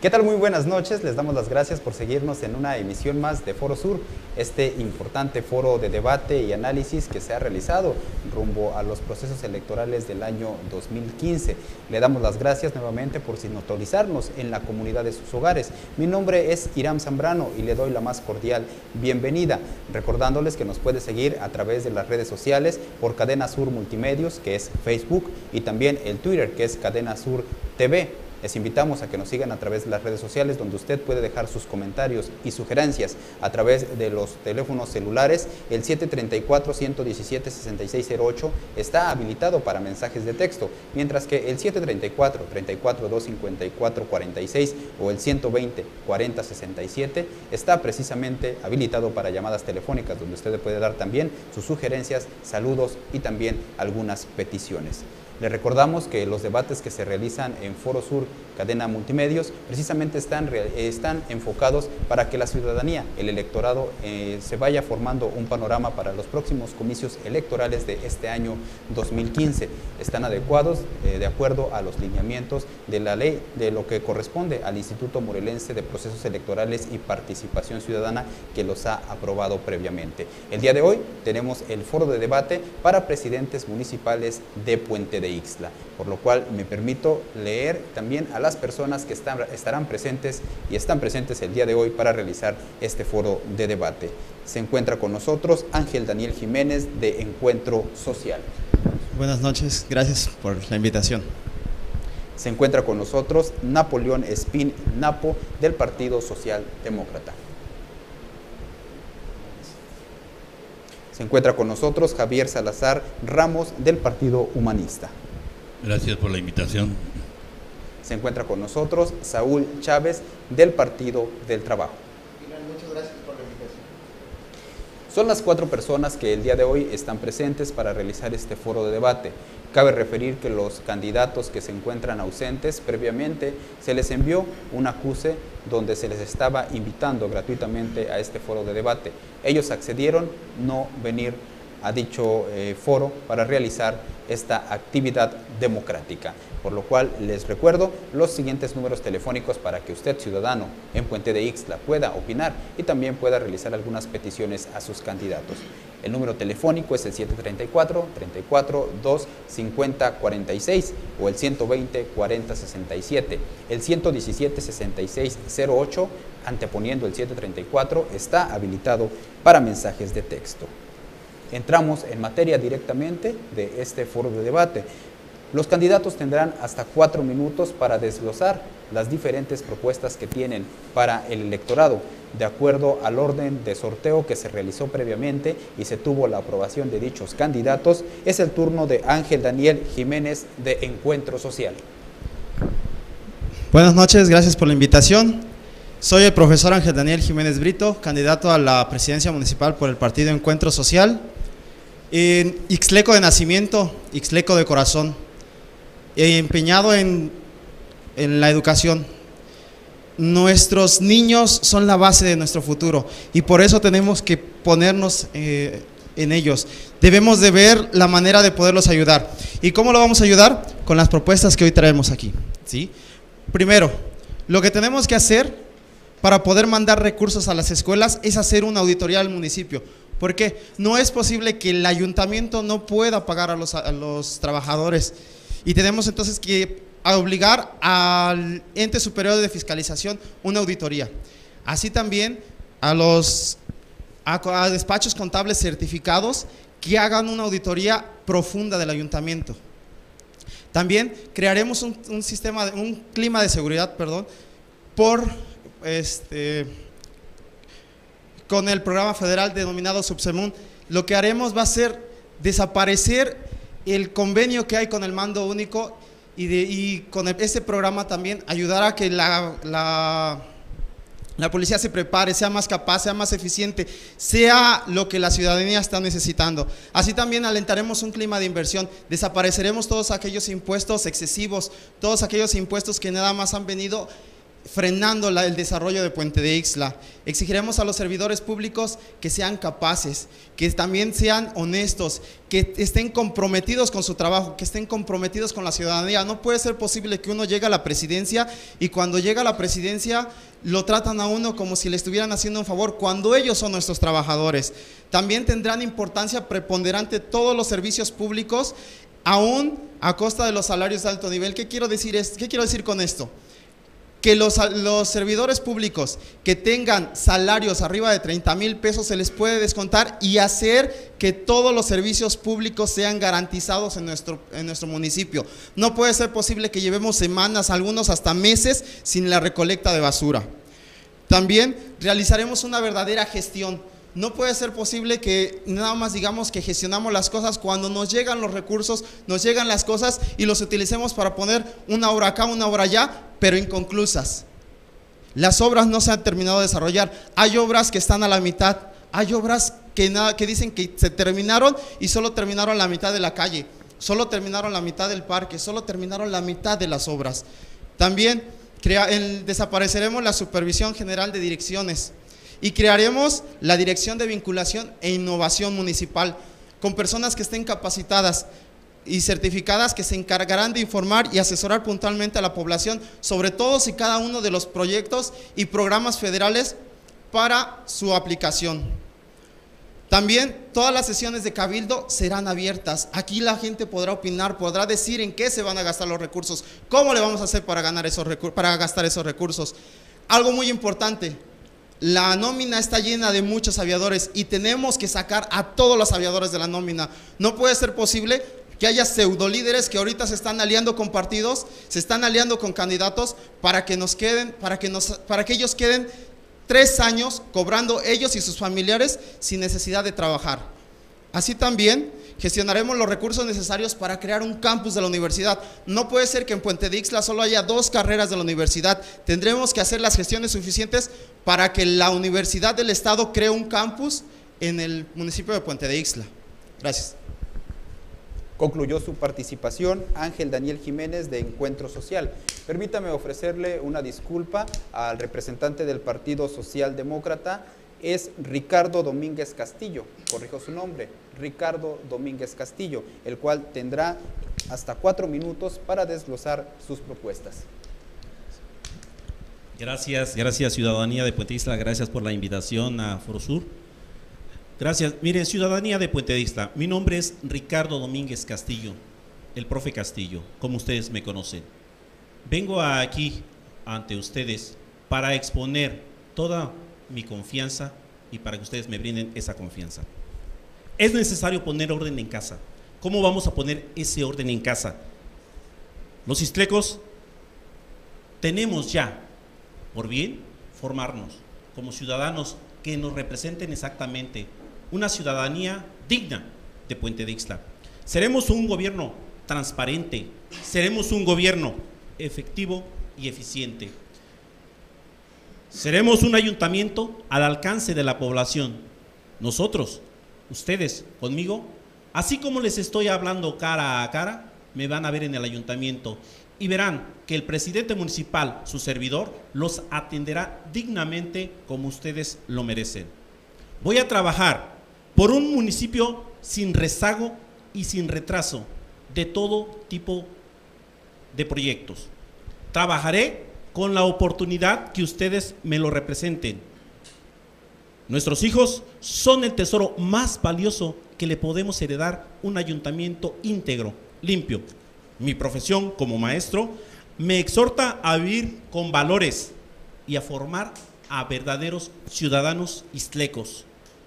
¿Qué tal? Muy buenas noches, les damos las gracias por seguirnos en una emisión más de Foro Sur, este importante foro de debate y análisis que se ha realizado rumbo a los procesos electorales del año 2015. Le damos las gracias nuevamente por sintonizarnos en la comunidad de sus hogares. Mi nombre es Iram Zambrano y le doy la más cordial bienvenida, recordándoles que nos puede seguir a través de las redes sociales por Cadena Sur Multimedios, que es Facebook, y también el Twitter, que es Cadena Sur TV. Les invitamos a que nos sigan a través de las redes sociales, donde usted puede dejar sus comentarios y sugerencias a través de los teléfonos celulares. El 734-117-6608 está habilitado para mensajes de texto, mientras que el 734-34-254-46 o el 120-40-67 está precisamente habilitado para llamadas telefónicas, donde usted puede dar también sus sugerencias, saludos y también algunas peticiones. Le recordamos que los debates que se realizan en Foro Sur, Cadena Multimedios, precisamente están enfocados para que la ciudadanía, el electorado, se vaya formando un panorama para los próximos comicios electorales de este año 2015. Están adecuados de acuerdo a los lineamientos de la ley, de lo que corresponde al Instituto Morelense de Procesos Electorales y Participación Ciudadana, que los ha aprobado previamente. El día de hoy tenemos el foro de debate para presidentes municipales de Puente de Ixtla, por lo cual me permito leer también a las personas que estarán presentes y están presentes el día de hoy para realizar este foro de debate. Se encuentra con nosotros Ángel Daniel Jiménez, de Encuentro Social. Buenas noches, gracias por la invitación. Se encuentra con nosotros Napoleón Espín Napo, del Partido Social Demócrata. Se encuentra con nosotros Javier Salazar Ramos, del Partido Humanista. Gracias por la invitación. Se encuentra con nosotros Saúl Chávez, del Partido del Trabajo. Muchas gracias por la invitación. Son las 4 personas que el día de hoy están presentes para realizar este foro de debate. Cabe referir que los candidatos que se encuentran ausentes previamente se les envió un acuse donde se les estaba invitando gratuitamente a este foro de debate. Ellos accedieron no venir a dicho foro para realizar esta actividad democrática, por lo cual les recuerdo los siguientes números telefónicos para que usted, ciudadano en Puente de Ixtla, pueda opinar y también pueda realizar algunas peticiones a sus candidatos. El número telefónico es el 734-34-250-46 o el 120-40-67. El 117-6608, anteponiendo el 734, está habilitado para mensajes de texto. Entramos en materia directamente de este foro de debate. Los candidatos tendrán hasta 4 minutos para desglosar las diferentes propuestas que tienen para el electorado, de acuerdo al orden de sorteo que se realizó previamente y se tuvo la aprobación de dichos candidatos. Es el turno de Ángel Daniel Jiménez, de Encuentro Social. Buenas noches, gracias por la invitación. Soy el profesor Ángel Daniel Jiménez Brito, candidato a la presidencia municipal por el partido Encuentro Social. Ixtleco de nacimiento, ixtleco de corazón, empeñado en la educación. Nuestros niños son la base de nuestro futuro y por eso tenemos que ponernos en ellos. Debemos de ver la manera de poderlos ayudar. ¿Y cómo lo vamos a ayudar? Con las propuestas que hoy traemos aquí, ¿sí? Primero, lo que tenemos que hacer para poder mandar recursos a las escuelas es hacer una auditoría al municipio. Porque no es posible que el ayuntamiento no pueda pagar a los trabajadores y tenemos entonces que obligar al ente superior de fiscalización una auditoría. Así también a despachos contables certificados que hagan una auditoría profunda del ayuntamiento. También crearemos un clima de seguridad, con el programa federal denominado Subsemun. Lo que haremos va a ser desaparecer el convenio que hay con el mando único y con este programa también ayudará a que la policía se prepare, sea más capaz, sea más eficiente, sea lo que la ciudadanía está necesitando. Así también alentaremos un clima de inversión, desapareceremos todos aquellos impuestos excesivos, todos aquellos impuestos que nada más han venido frenando el desarrollo de Puente de Ixtla. Exigiremos a los servidores públicos que sean capaces, que también sean honestos, que estén comprometidos con su trabajo, que estén comprometidos con la ciudadanía. No puede ser posible que uno llegue a la presidencia y cuando llega a la presidencia lo tratan a uno como si le estuvieran haciendo un favor, cuando ellos son nuestros trabajadores. También tendrán importancia preponderante todos los servicios públicos, aún a costa de los salarios de alto nivel. ¿Qué quiero decir con esto? Que los servidores públicos que tengan salarios arriba de 30,000 pesos se les puede descontar y hacer que todos los servicios públicos sean garantizados en nuestro municipio. No puede ser posible que llevemos semanas, algunos hasta meses, sin la recolecta de basura. También realizaremos una verdadera gestión. No puede ser posible que nada más digamos que gestionamos las cosas cuando nos llegan los recursos, nos llegan las cosas y los utilicemos para poner una obra acá, una obra allá, pero inconclusas. Las obras no se han terminado de desarrollar. Hay obras que están a la mitad, hay obras que dicen que se terminaron y solo terminaron la mitad de la calle, solo terminaron la mitad del parque, solo terminaron la mitad de las obras. También desapareceremos la Supervisión General de Direcciones y crearemos la Dirección de Vinculación e Innovación Municipal con personas que estén capacitadas y certificadas, que se encargarán de informar y asesorar puntualmente a la población sobre todos y cada uno de los proyectos y programas federales para su aplicación. También todas las sesiones de cabildo serán abiertas. Aquí la gente podrá opinar, podrá decir en qué se van a gastar los recursos, cómo le vamos a hacer para gastar esos recursos. Algo muy importante: la nómina está llena de muchos aviadores y tenemos que sacar a todos los aviadores de la nómina. No puede ser posible que haya pseudolíderes que ahorita se están aliando con partidos, se están aliando con candidatos para que ellos queden 3 años cobrando ellos y sus familiares sin necesidad de trabajar. Así también gestionaremos los recursos necesarios para crear un campus de la universidad. No puede ser que en Puente de Ixtla solo haya 2 carreras de la universidad. Tendremos que hacer las gestiones suficientes para que la Universidad del Estado cree un campus en el municipio de Puente de Ixtla. Gracias. Concluyó su participación Ángel Daniel Jiménez de Encuentro Social. Permítame ofrecerle una disculpa al representante del Partido Socialdemócrata. Es Ricardo Domínguez Castillo, corrijo su nombre, Ricardo Domínguez Castillo, el cual tendrá hasta 4 minutos para desglosar sus propuestas. Gracias ciudadanía de Puente Ixtla, gracias por la invitación a Foro Sur. Gracias. Miren, ciudadanía de Puente Ixtla, mi nombre es Ricardo Domínguez Castillo, el profe Castillo, como ustedes me conocen. Vengo aquí ante ustedes para exponer toda mi confianza y para que ustedes me brinden esa confianza. Es necesario poner orden en casa. ¿Cómo vamos a poner ese orden en casa? Los ixtlecos tenemos ya por bien formarnos como ciudadanos que nos representen exactamente, una ciudadanía digna de Puente de Ixtla. Seremos un gobierno transparente, seremos un gobierno efectivo y eficiente. Seremos un ayuntamiento al alcance de la población. Nosotros, ustedes, conmigo, así como les estoy hablando cara a cara, me van a ver en el ayuntamiento y verán que el presidente municipal, su servidor, los atenderá dignamente como ustedes lo merecen. Voy a trabajar por un municipio sin rezago y sin retraso de todo tipo de proyectos. Trabajaré con la oportunidad que ustedes me lo representen. Nuestros hijos son el tesoro más valioso que le podemos heredar un ayuntamiento íntegro, limpio. Mi profesión como maestro me exhorta a vivir con valores y a formar a verdaderos ciudadanos ixtlecos.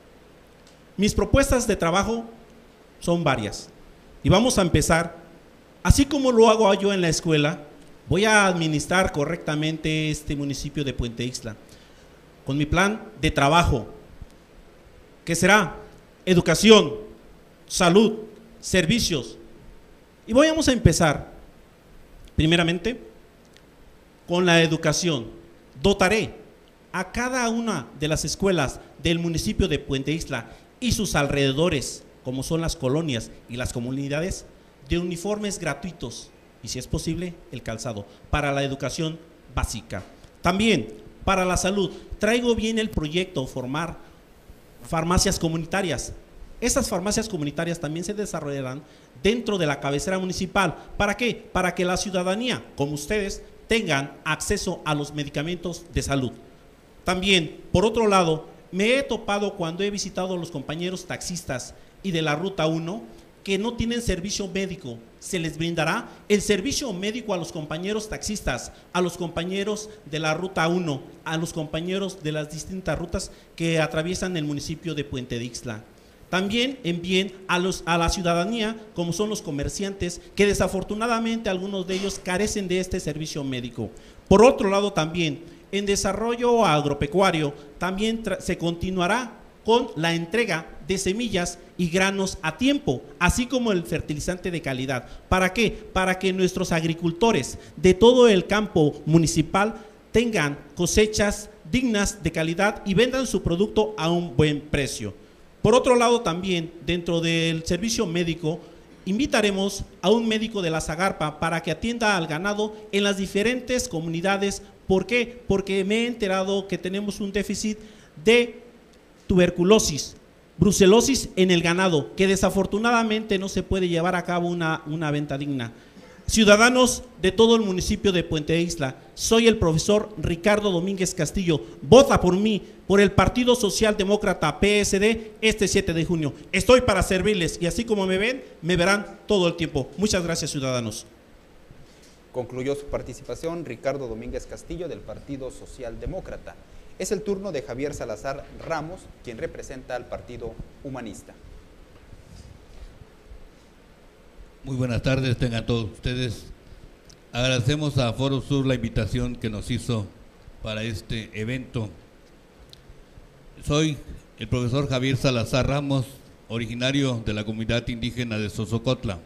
Mis propuestas de trabajo son varias y vamos a empezar, así como lo hago yo en la escuela. Voy a administrar correctamente este municipio de Puente Ixtla con mi plan de trabajo, que será educación, salud, servicios. Y vamos a empezar primeramente con la educación. Dotaré a cada una de las escuelas del municipio de Puente Ixtla y sus alrededores, como son las colonias y las comunidades, de uniformes gratuitos y, si es posible, el calzado para la educación básica. También, para la salud, traigo bien el proyecto formar farmacias comunitarias. Estas farmacias comunitarias también se desarrollarán dentro de la cabecera municipal. ¿Para qué? Para que la ciudadanía, como ustedes, tengan acceso a los medicamentos de salud. También, por otro lado, me he topado cuando he visitado a los compañeros taxistas y de la Ruta 1 que no tienen servicio médico. Se les brindará el servicio médico a los compañeros taxistas, a los compañeros de la Ruta 1, a los compañeros de las distintas rutas que atraviesan el municipio de Puente de Ixtla. También envíen a la ciudadanía, como son los comerciantes, que desafortunadamente algunos de ellos carecen de este servicio médico. Por otro lado también, en desarrollo agropecuario, también se continuará con la entrega de semillas y granos a tiempo, así como el fertilizante de calidad. ¿Para qué? Para que nuestros agricultores de todo el campo municipal tengan cosechas dignas de calidad y vendan su producto a un buen precio. Por otro lado también, dentro del servicio médico, invitaremos a un médico de la Zagarpa para que atienda al ganado en las diferentes comunidades. ¿Por qué? Porque me he enterado que tenemos un déficit de tuberculosis, brucelosis en el ganado, que desafortunadamente no se puede llevar a cabo una venta digna. Ciudadanos de todo el municipio de Puente de Ixtla, soy el profesor Ricardo Domínguez Castillo. Vota por mí, por el Partido Socialdemócrata PSD, este 7 de junio. Estoy para servirles y así como me ven, me verán todo el tiempo. Muchas gracias, ciudadanos. Concluyó su participación Ricardo Domínguez Castillo del Partido Socialdemócrata. Es el turno de Javier Salazar Ramos, quien representa al Partido Humanista. Muy buenas tardes, tengan todos ustedes. Agradecemos a Foro Sur la invitación que nos hizo para este evento. Soy el profesor Javier Salazar Ramos, originario de la comunidad indígena de Sosocotla.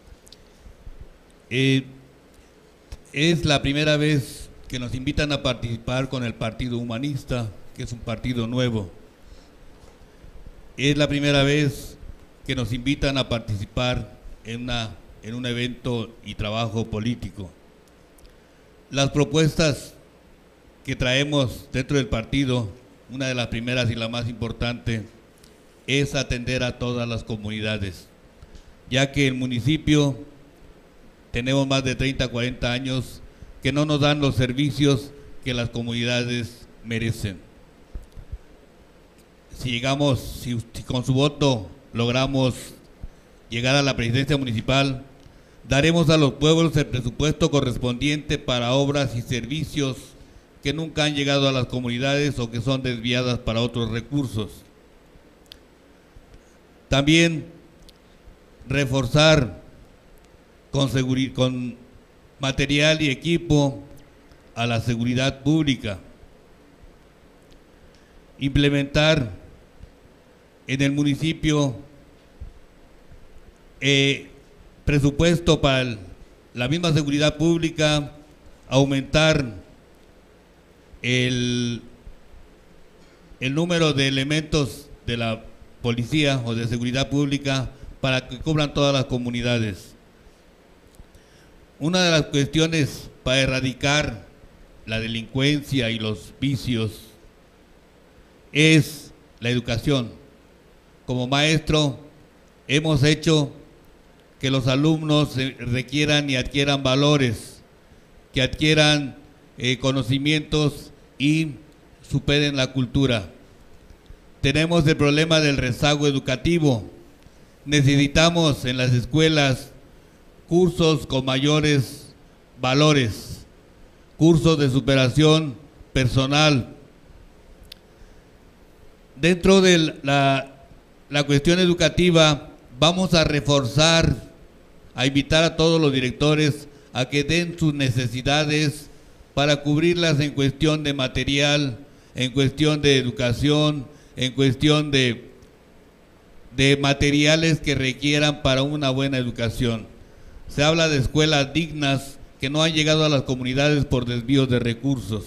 Es la primera vez que nos invitan a participar con el Partido Humanista, que es un partido nuevo. Es la primera vez que nos invitan a participar en un evento y trabajo político. Las propuestas que traemos dentro del partido, una de las primeras y la más importante, es atender a todas las comunidades, ya que el municipio tenemos más de 30, 40 años que no nos dan los servicios que las comunidades merecen. Si con su voto logramos llegar a la presidencia municipal, daremos a los pueblos el presupuesto correspondiente para obras y servicios que nunca han llegado a las comunidades o que son desviadas para otros recursos. También reforzar con material y equipo a la seguridad pública. Implementar en el municipio presupuesto para la misma seguridad pública, aumentar el número de elementos de la policía o de seguridad pública para que cubran todas las comunidades. Una de las cuestiones para erradicar la delincuencia y los vicios es la educación. Como maestro hemos hecho que los alumnos requieran y adquieran valores, que adquieran conocimientos y superen la cultura. Tenemos el problema del rezago educativo. Necesitamos en las escuelas cursos con mayores valores, cursos de superación personal. Dentro de la cuestión educativa, vamos a reforzar, a invitar a todos los directores a que den sus necesidades para cubrirlas en cuestión de material, en cuestión de educación, en cuestión de materiales que requieran para una buena educación. Se habla de escuelas dignas que no han llegado a las comunidades por desvíos de recursos.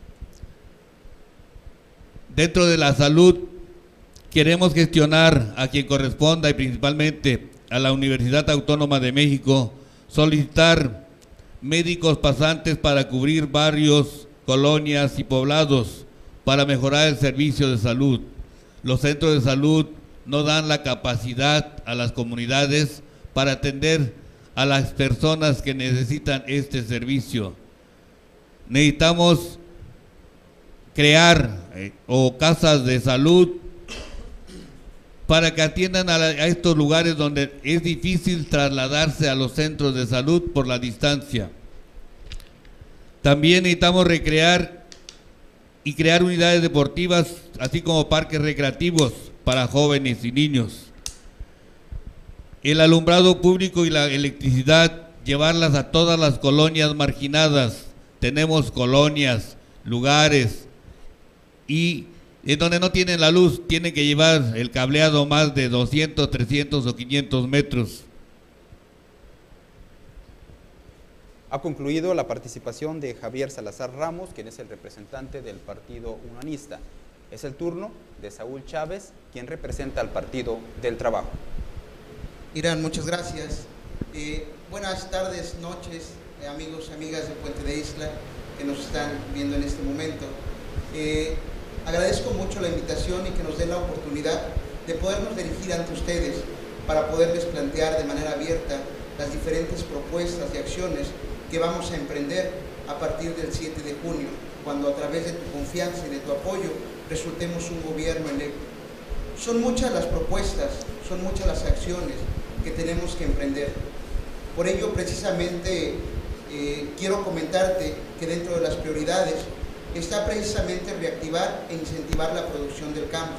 Dentro de la salud, queremos gestionar a quien corresponda y principalmente a la Universidad Autónoma de México, solicitar médicos pasantes para cubrir barrios colonias y poblados para mejorar el servicio de salud. Los centros de salud no dan la capacidad a las comunidades para atender a las personas que necesitan este servicio. Necesitamos crear casas de salud para que atiendan a estos lugares donde es difícil trasladarse a los centros de salud por la distancia. También necesitamos recrear y crear unidades deportivas, así como parques recreativos para jóvenes y niños. El alumbrado público y la electricidad, llevarlas a todas las colonias marginadas. Tenemos colonias, lugares, y en donde no tienen la luz, tienen que llevar el cableado más de 200, 300 o 500 metros. Ha concluido la participación de Javier Salazar Ramos, quien es el representante del Partido Humanista. Es el turno de Saúl Chávez, quien representa al Partido del Trabajo. Irán, muchas gracias. Buenas tardes, noches, amigos, amigas de Puente de Isla que nos están viendo en este momento. Agradezco mucho la invitación y que nos den la oportunidad de podernos dirigir ante ustedes para poderles plantear de manera abierta las diferentes propuestas y acciones que vamos a emprender a partir del 7 de junio, cuando a través de tu confianza y de tu apoyo resultemos un gobierno electo. Son muchas las propuestas, son muchas las acciones que tenemos que emprender. Por ello, precisamente, quiero comentarte que dentro de las prioridades está precisamente reactivar e incentivar la producción del campo.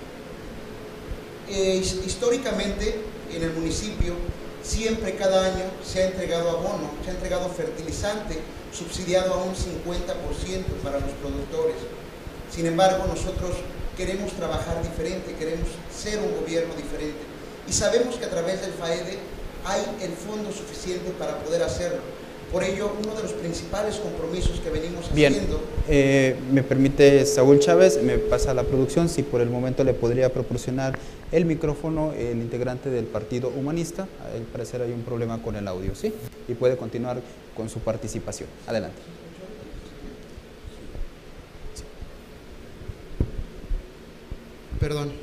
Históricamente, en el municipio, siempre cada año se ha entregado abono, se ha entregado fertilizante subsidiado a un 50% para los productores. Sin embargo, nosotros queremos trabajar diferente, queremos ser un gobierno diferente y sabemos que a través del FAEDE hay el fondo suficiente para poder hacerlo. Por ello, uno de los principales compromisos que venimos haciendo... Bien, me permite Saúl Chávez, me pasa la producción, si por el momento le podría proporcionar el micrófono el integrante del Partido Humanista. Al parecer hay un problema con el audio, ¿sí? Y puede continuar con su participación. Adelante. Perdón.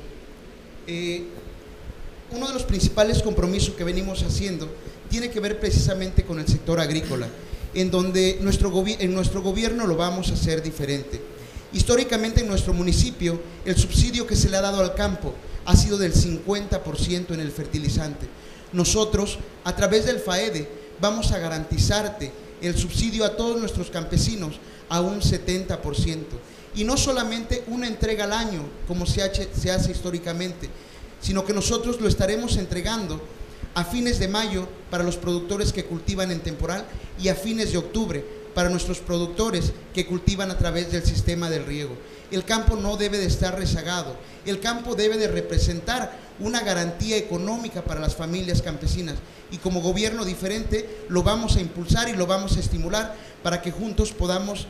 Uno de los principales compromisos que venimos haciendo tiene que ver precisamente con el sector agrícola, en donde en nuestro gobierno lo vamos a hacer diferente. Históricamente en nuestro municipio el subsidio que se le ha dado al campo ha sido del 50% en el fertilizante. Nosotros, a través del FAEDE, vamos a garantizarte el subsidio a todos nuestros campesinos a un 70%. Y no solamente una entrega al año, como se hace históricamente, sino que nosotros lo estaremos entregando a fines de mayo para los productores que cultivan en temporal y a fines de octubre para nuestros productores que cultivan a través del sistema del riego. El campo no debe de estar rezagado, el campo debe de representar una garantía económica para las familias campesinas y como gobierno diferente lo vamos a impulsar y lo vamos a estimular para que juntos podamos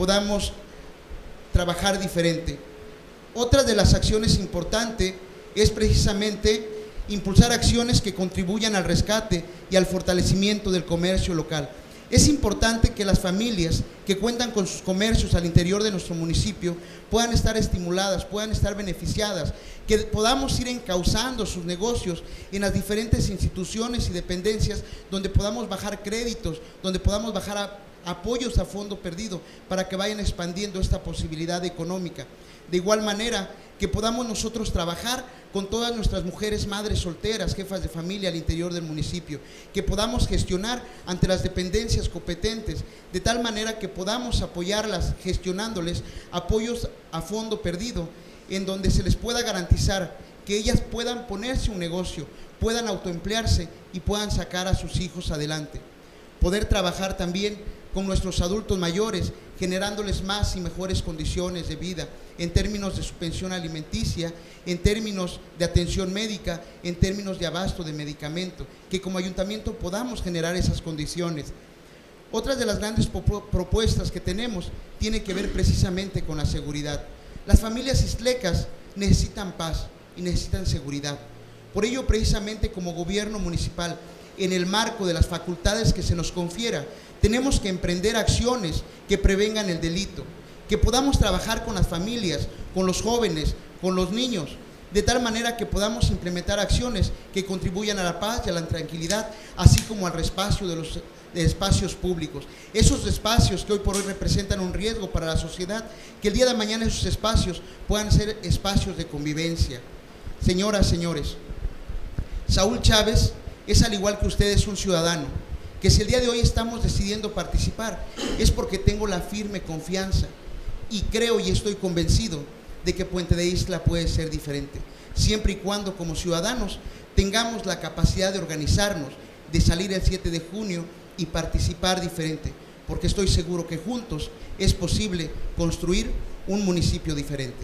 trabajar diferente. Otra de las acciones importantes es precisamente impulsar acciones que contribuyan al rescate y al fortalecimiento del comercio local. Es importante que las familias que cuentan con sus comercios al interior de nuestro municipio puedan estar estimuladas, puedan estar beneficiadas, que podamos ir encauzando sus negocios en las diferentes instituciones y dependencias donde podamos bajar créditos, donde podamos bajar apoyos a fondo perdido para que vayan expandiendo esta posibilidad económica. De igual manera, que podamos nosotros trabajar con todas nuestras mujeres madres solteras, jefas de familia al interior del municipio, que podamos gestionar ante las dependencias competentes, de tal manera que podamos apoyarlas gestionándoles apoyos a fondo perdido, en donde se les pueda garantizar que ellas puedan ponerse un negocio, puedan autoemplearse y puedan sacar a sus hijos adelante. Poder trabajar también con nuestros adultos mayores, generándoles más y mejores condiciones de vida en términos de su pensión alimenticia, en términos de atención médica, en términos de abasto de medicamento, que como ayuntamiento podamos generar esas condiciones. Otra de las grandes propuestas que tenemos tiene que ver precisamente con la seguridad. Las familias ixtlecas necesitan paz y necesitan seguridad. Por ello, precisamente como gobierno municipal, en el marco de las facultades que se nos confiera, Tenemos que emprender acciones que prevengan el delito, que podamos trabajar con las familias, con los jóvenes, con los niños, de tal manera que podamos implementar acciones que contribuyan a la paz y a la tranquilidad, así como al respacio de espacios públicos. Esos espacios que hoy por hoy representan un riesgo para la sociedad, que el día de mañana esos espacios puedan ser espacios de convivencia. Señoras, señores, Saúl Chávez es, al igual que ustedes, un ciudadano, que si el día de hoy estamos decidiendo participar, es porque tengo la firme confianza y creo y estoy convencido de que Puente de Ixtla puede ser diferente, siempre y cuando como ciudadanos tengamos la capacidad de organizarnos, de salir el 7 de junio y participar diferente, porque estoy seguro que juntos es posible construir un municipio diferente.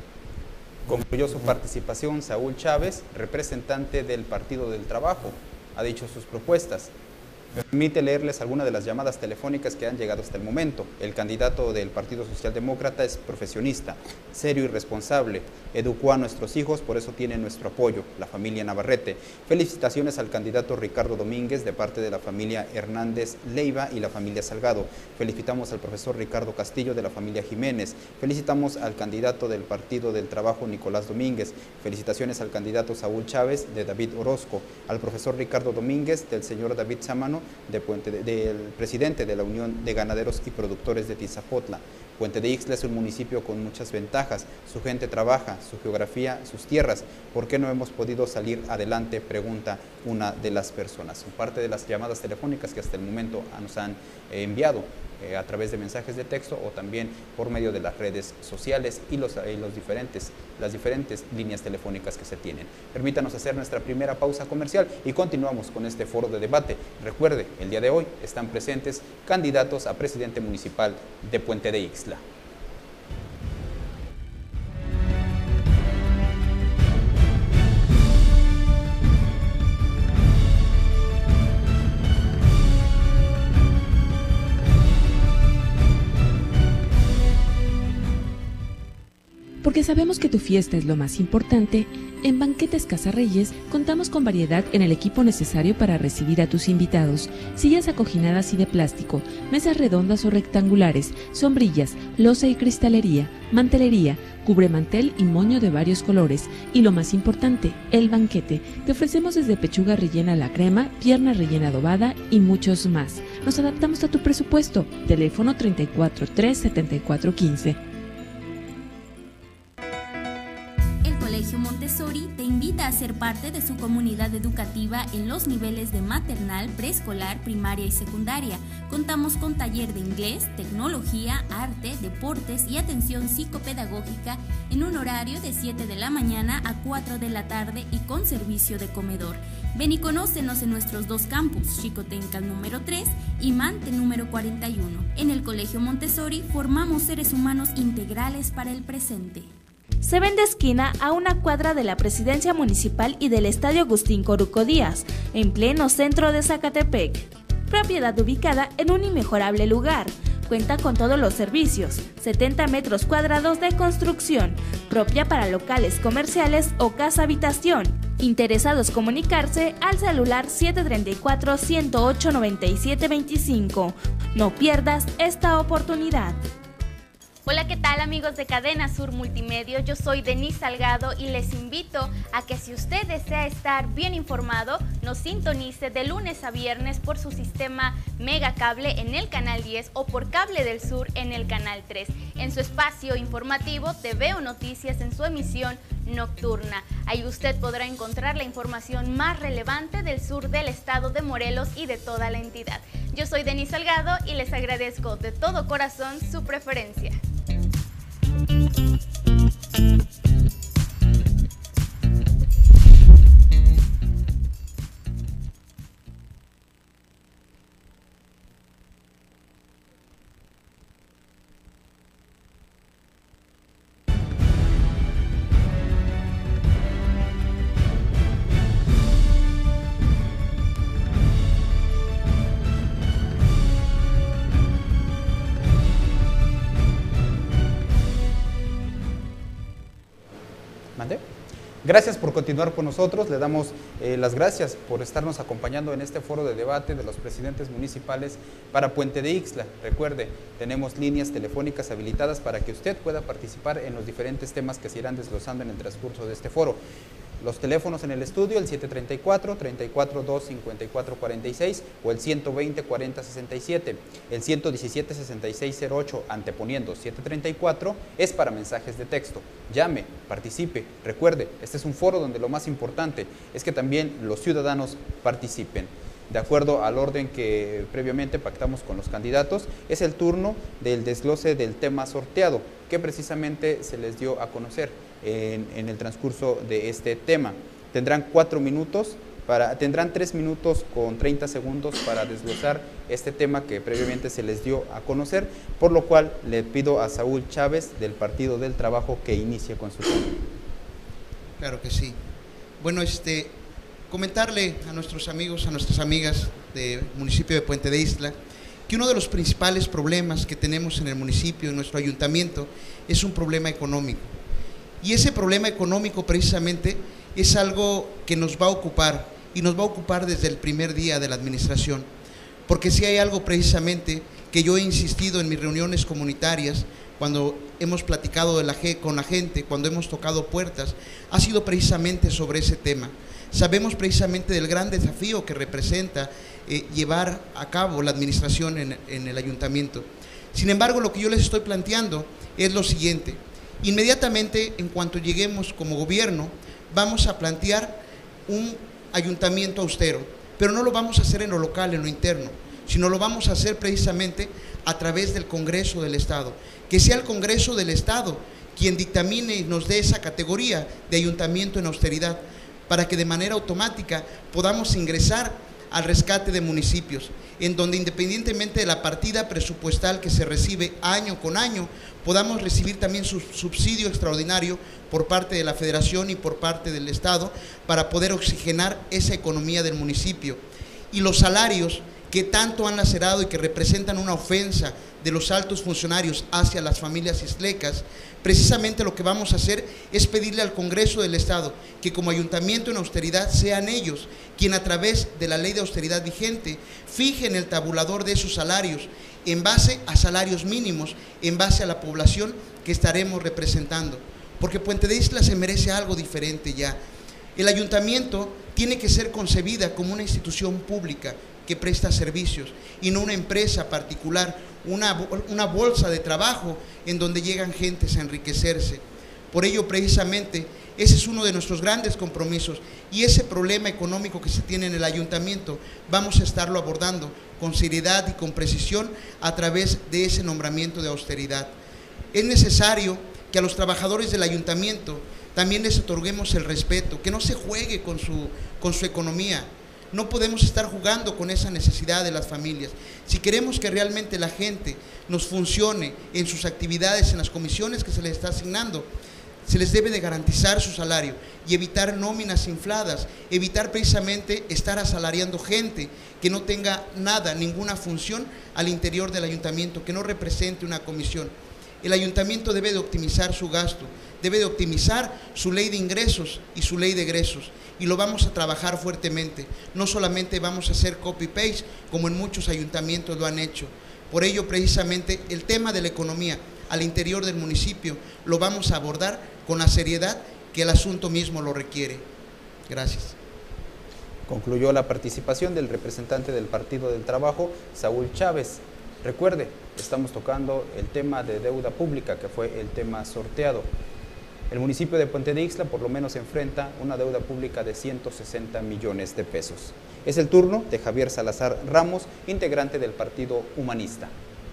Concluyó su participación Saúl Chávez, representante del Partido del Trabajo. Ha dicho sus propuestas. Me permite leerles algunas de las llamadas telefónicas que han llegado hasta el momento. El candidato del Partido Socialdemócrata es profesionista, serio y responsable, educó a nuestros hijos, por eso tiene nuestro apoyo, la familia Navarrete. Felicitaciones al candidato Ricardo Domínguez de parte de la familia Hernández Leiva y la familia Salgado. Felicitamos al profesor Ricardo Castillo de la familia Jiménez. Felicitamos al candidato del Partido del Trabajo Nicolás Domínguez. Felicitaciones al candidato Saúl Chávez de David Orozco, al profesor Ricardo Domínguez del señor David Sámano, del presidente de la Unión de Ganaderos y Productores de Tizapotla. Puente de Ixtla es un municipio con muchas ventajas, su gente trabaja, su geografía, sus tierras. ¿Por qué no hemos podido salir adelante?, pregunta una de las personas. Son parte de las llamadas telefónicas que hasta el momento nos han enviado a través de mensajes de texto o también por medio de las redes sociales y las diferentes líneas telefónicas que se tienen. Permítanos hacer nuestra primera pausa comercial y continuamos con este foro de debate. Recuerde, el día de hoy están presentes candidatos a presidente municipal de Puente de Ixtla. Porque sabemos que tu fiesta es lo más importante, en Banquetes Casa Reyes contamos con variedad en el equipo necesario para recibir a tus invitados: sillas acoginadas y de plástico, mesas redondas o rectangulares, sombrillas, loza y cristalería, mantelería, cubremantel y moño de varios colores. Y lo más importante, el banquete. Te ofrecemos desde pechuga rellena a la crema, pierna rellena adobada y muchos más. Nos adaptamos a tu presupuesto. Teléfono 34 3 74 15. Colegio Montessori te invita a ser parte de su comunidad educativa en los niveles de maternal, preescolar, primaria y secundaria. Contamos con taller de inglés, tecnología, arte, deportes y atención psicopedagógica en un horario de 7 de la mañana a 4 de la tarde y con servicio de comedor. Ven y conócenos en nuestros dos campus, Xicotencal número 3 y Mante número 41. En el Colegio Montessori formamos seres humanos integrales para el presente. Se vende esquina a una cuadra de la Presidencia Municipal y del Estadio Agustín Coruco Díaz, en pleno centro de Zacatepec. Propiedad ubicada en un inmejorable lugar. Cuenta con todos los servicios, 70 metros cuadrados de construcción, propia para locales comerciales o casa habitación. Interesados comunicarse al celular 734-108-9725. No pierdas esta oportunidad. Hola, ¿qué tal amigos de Cadena Sur Multimedia? Yo soy Denise Salgado y les invito a que si usted desea estar bien informado, nos sintonice de lunes a viernes por su sistema Mega Cable en el canal 10 o por Cable del Sur en el canal 3. En su espacio informativo TVO Noticias en su emisión nocturna. Ahí usted podrá encontrar la información más relevante del sur del estado de Morelos y de toda la entidad. Yo soy Denise Salgado y les agradezco de todo corazón su preferencia. Gracias por continuar con nosotros, le damos las gracias por estarnos acompañando en este foro de debate de los presidentes municipales para Puente de Ixtla. Recuerde, tenemos líneas telefónicas habilitadas para que usted pueda participar en los diferentes temas que se irán desglosando en el transcurso de este foro. Los teléfonos en el estudio, el 734-342-5446 o el 120-4067, el 117-6608, anteponiendo 734, es para mensajes de texto. Llame, participe, recuerde, este es un foro donde lo más importante es que también los ciudadanos participen. De acuerdo al orden que previamente pactamos con los candidatos, es el turno del desglose del tema sorteado, que precisamente se les dio a conocer en el transcurso de este tema. Tendrán 3 minutos con 30 segundos para desglosar este tema que previamente se les dio a conocer, por lo cual le pido a Saúl Chávez del Partido del Trabajo que inicie con su tema. Claro que sí. Bueno, comentarle a nuestros amigos, a nuestras amigas del municipio de Puente de Ixtla, que uno de los principales problemas que tenemos en el municipio, en nuestro ayuntamiento, es un problema económico. Y ese problema económico precisamente es algo que nos va a ocupar, y nos va a ocupar desde el primer día de la administración, porque si hay algo precisamente que yo he insistido en mis reuniones comunitarias, cuando hemos platicado con la gente, cuando hemos tocado puertas, ha sido precisamente sobre ese tema. Sabemos precisamente del gran desafío que representa llevar a cabo la administración en el ayuntamiento. Sin embargo, lo que yo les estoy planteando es lo siguiente: inmediatamente, en cuanto lleguemos como gobierno, vamos a plantear un ayuntamiento austero, pero no lo vamos a hacer en lo local, en lo interno, sino lo vamos a hacer precisamente a través del Congreso del Estado. Que sea el Congreso del Estado quien dictamine y nos dé esa categoría de ayuntamiento en austeridad, para que de manera automática podamos ingresar al rescate de municipios, en donde independientemente de la partida presupuestal que se recibe año con año, podamos recibir también su subsidio extraordinario por parte de la Federación y por parte del Estado, para poder oxigenar esa economía del municipio. Y los salarios que tanto han lacerado y que representan una ofensa de los altos funcionarios hacia las familias ixtlecas, precisamente lo que vamos a hacer es pedirle al Congreso del Estado que como ayuntamiento en austeridad sean ellos quien, a través de la ley de austeridad vigente, fijen el tabulador de esos salarios en base a salarios mínimos, en base a la población que estaremos representando. Porque Puente de Ixtla se merece algo diferente ya. El ayuntamiento tiene que ser concebida como una institución pública que presta servicios y no una empresa particular, una bolsa de trabajo en donde llegan gentes a enriquecerse. Por ello, precisamente, ese es uno de nuestros grandes compromisos, y ese problema económico que se tiene en el ayuntamiento vamos a estarlo abordando con seriedad y con precisión a través de ese nombramiento de austeridad. Es necesario que a los trabajadores del ayuntamiento también les otorguemos el respeto, que no se juegue con su economía. No podemos estar jugando con esa necesidad de las familias. Si queremos que realmente la gente nos funcione en sus actividades, en las comisiones que se les está asignando, se les debe de garantizar su salario y evitar nóminas infladas, evitar precisamente estar asalariando gente que no tenga nada, ninguna función al interior del ayuntamiento, que no represente una comisión. El ayuntamiento debe de optimizar su gasto, debe de optimizar su ley de ingresos y su ley de egresos, y lo vamos a trabajar fuertemente. No solamente vamos a hacer copy-paste como en muchos ayuntamientos lo han hecho. Por ello, precisamente, el tema de la economía al interior del municipio lo vamos a abordar con la seriedad que el asunto mismo lo requiere. Gracias. Concluyó la participación del representante del Partido del Trabajo, Saúl Chávez. Recuerde, estamos tocando el tema de deuda pública, que fue el tema sorteado. El municipio de Puente de Ixtla por lo menos enfrenta una deuda pública de 160 millones de pesos. Es el turno de Javier Salazar Ramos, integrante del Partido Humanista.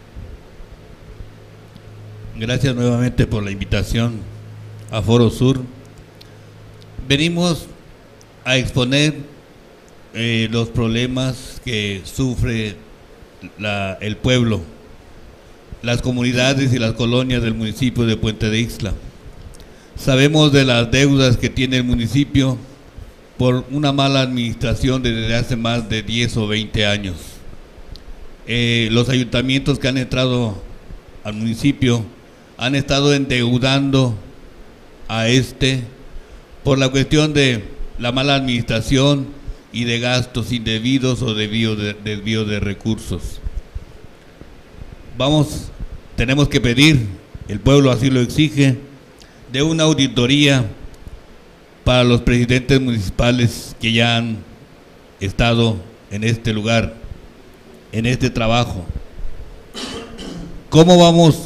Gracias nuevamente por la invitación a Foro Sur. Venimos a exponer los problemas que sufre el pueblo, las comunidades y las colonias del municipio de Puente de Ixtla. Sabemos de las deudas que tiene el municipio por una mala administración desde hace más de 10 o 20 años. Los ayuntamientos que han entrado al municipio han estado endeudando a por la cuestión de la mala administración y de gastos indebidos o desvío de recursos. Tenemos que pedir, el pueblo así lo exige, de una auditoría para los presidentes municipales que ya han estado en este lugar, en este trabajo. ¿Cómo vamos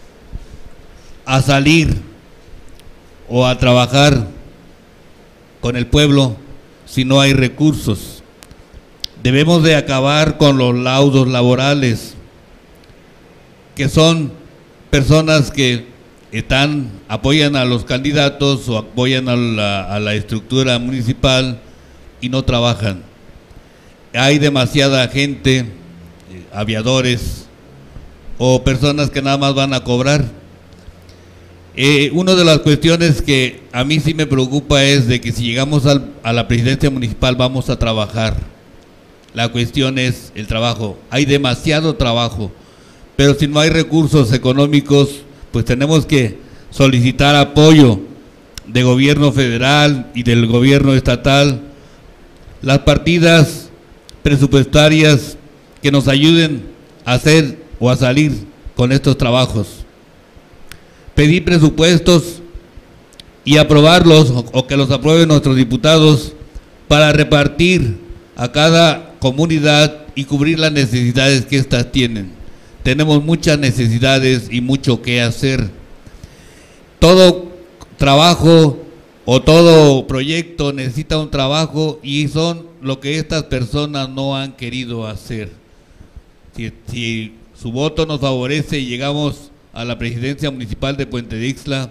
a salir o a trabajar con el pueblo si no hay recursos? Debemos de acabar con los laudos laborales, que son personas que apoyan a los candidatos o apoyan a la estructura municipal y no trabajan. Hay demasiada gente, aviadores o personas que nada más van a cobrar. Una de las cuestiones que a mí sí me preocupa es de que si llegamos a la presidencia municipal vamos a trabajar. La cuestión es el trabajo. Hay demasiado trabajo, pero si no hay recursos económicos, pues tenemos que solicitar apoyo de gobierno federal y del gobierno estatal, las partidas presupuestarias que nos ayuden a hacer o a salir con estos trabajos. Pedir presupuestos y aprobarlos o que los aprueben nuestros diputados para repartir a cada comunidad y cubrir las necesidades que éstas tienen. Tenemos muchas necesidades y mucho que hacer. Todo trabajo o todo proyecto necesita un trabajo y son lo que estas personas no han querido hacer. Si su voto nos favorece y llegamos a la presidencia municipal de Puente de Ixtla,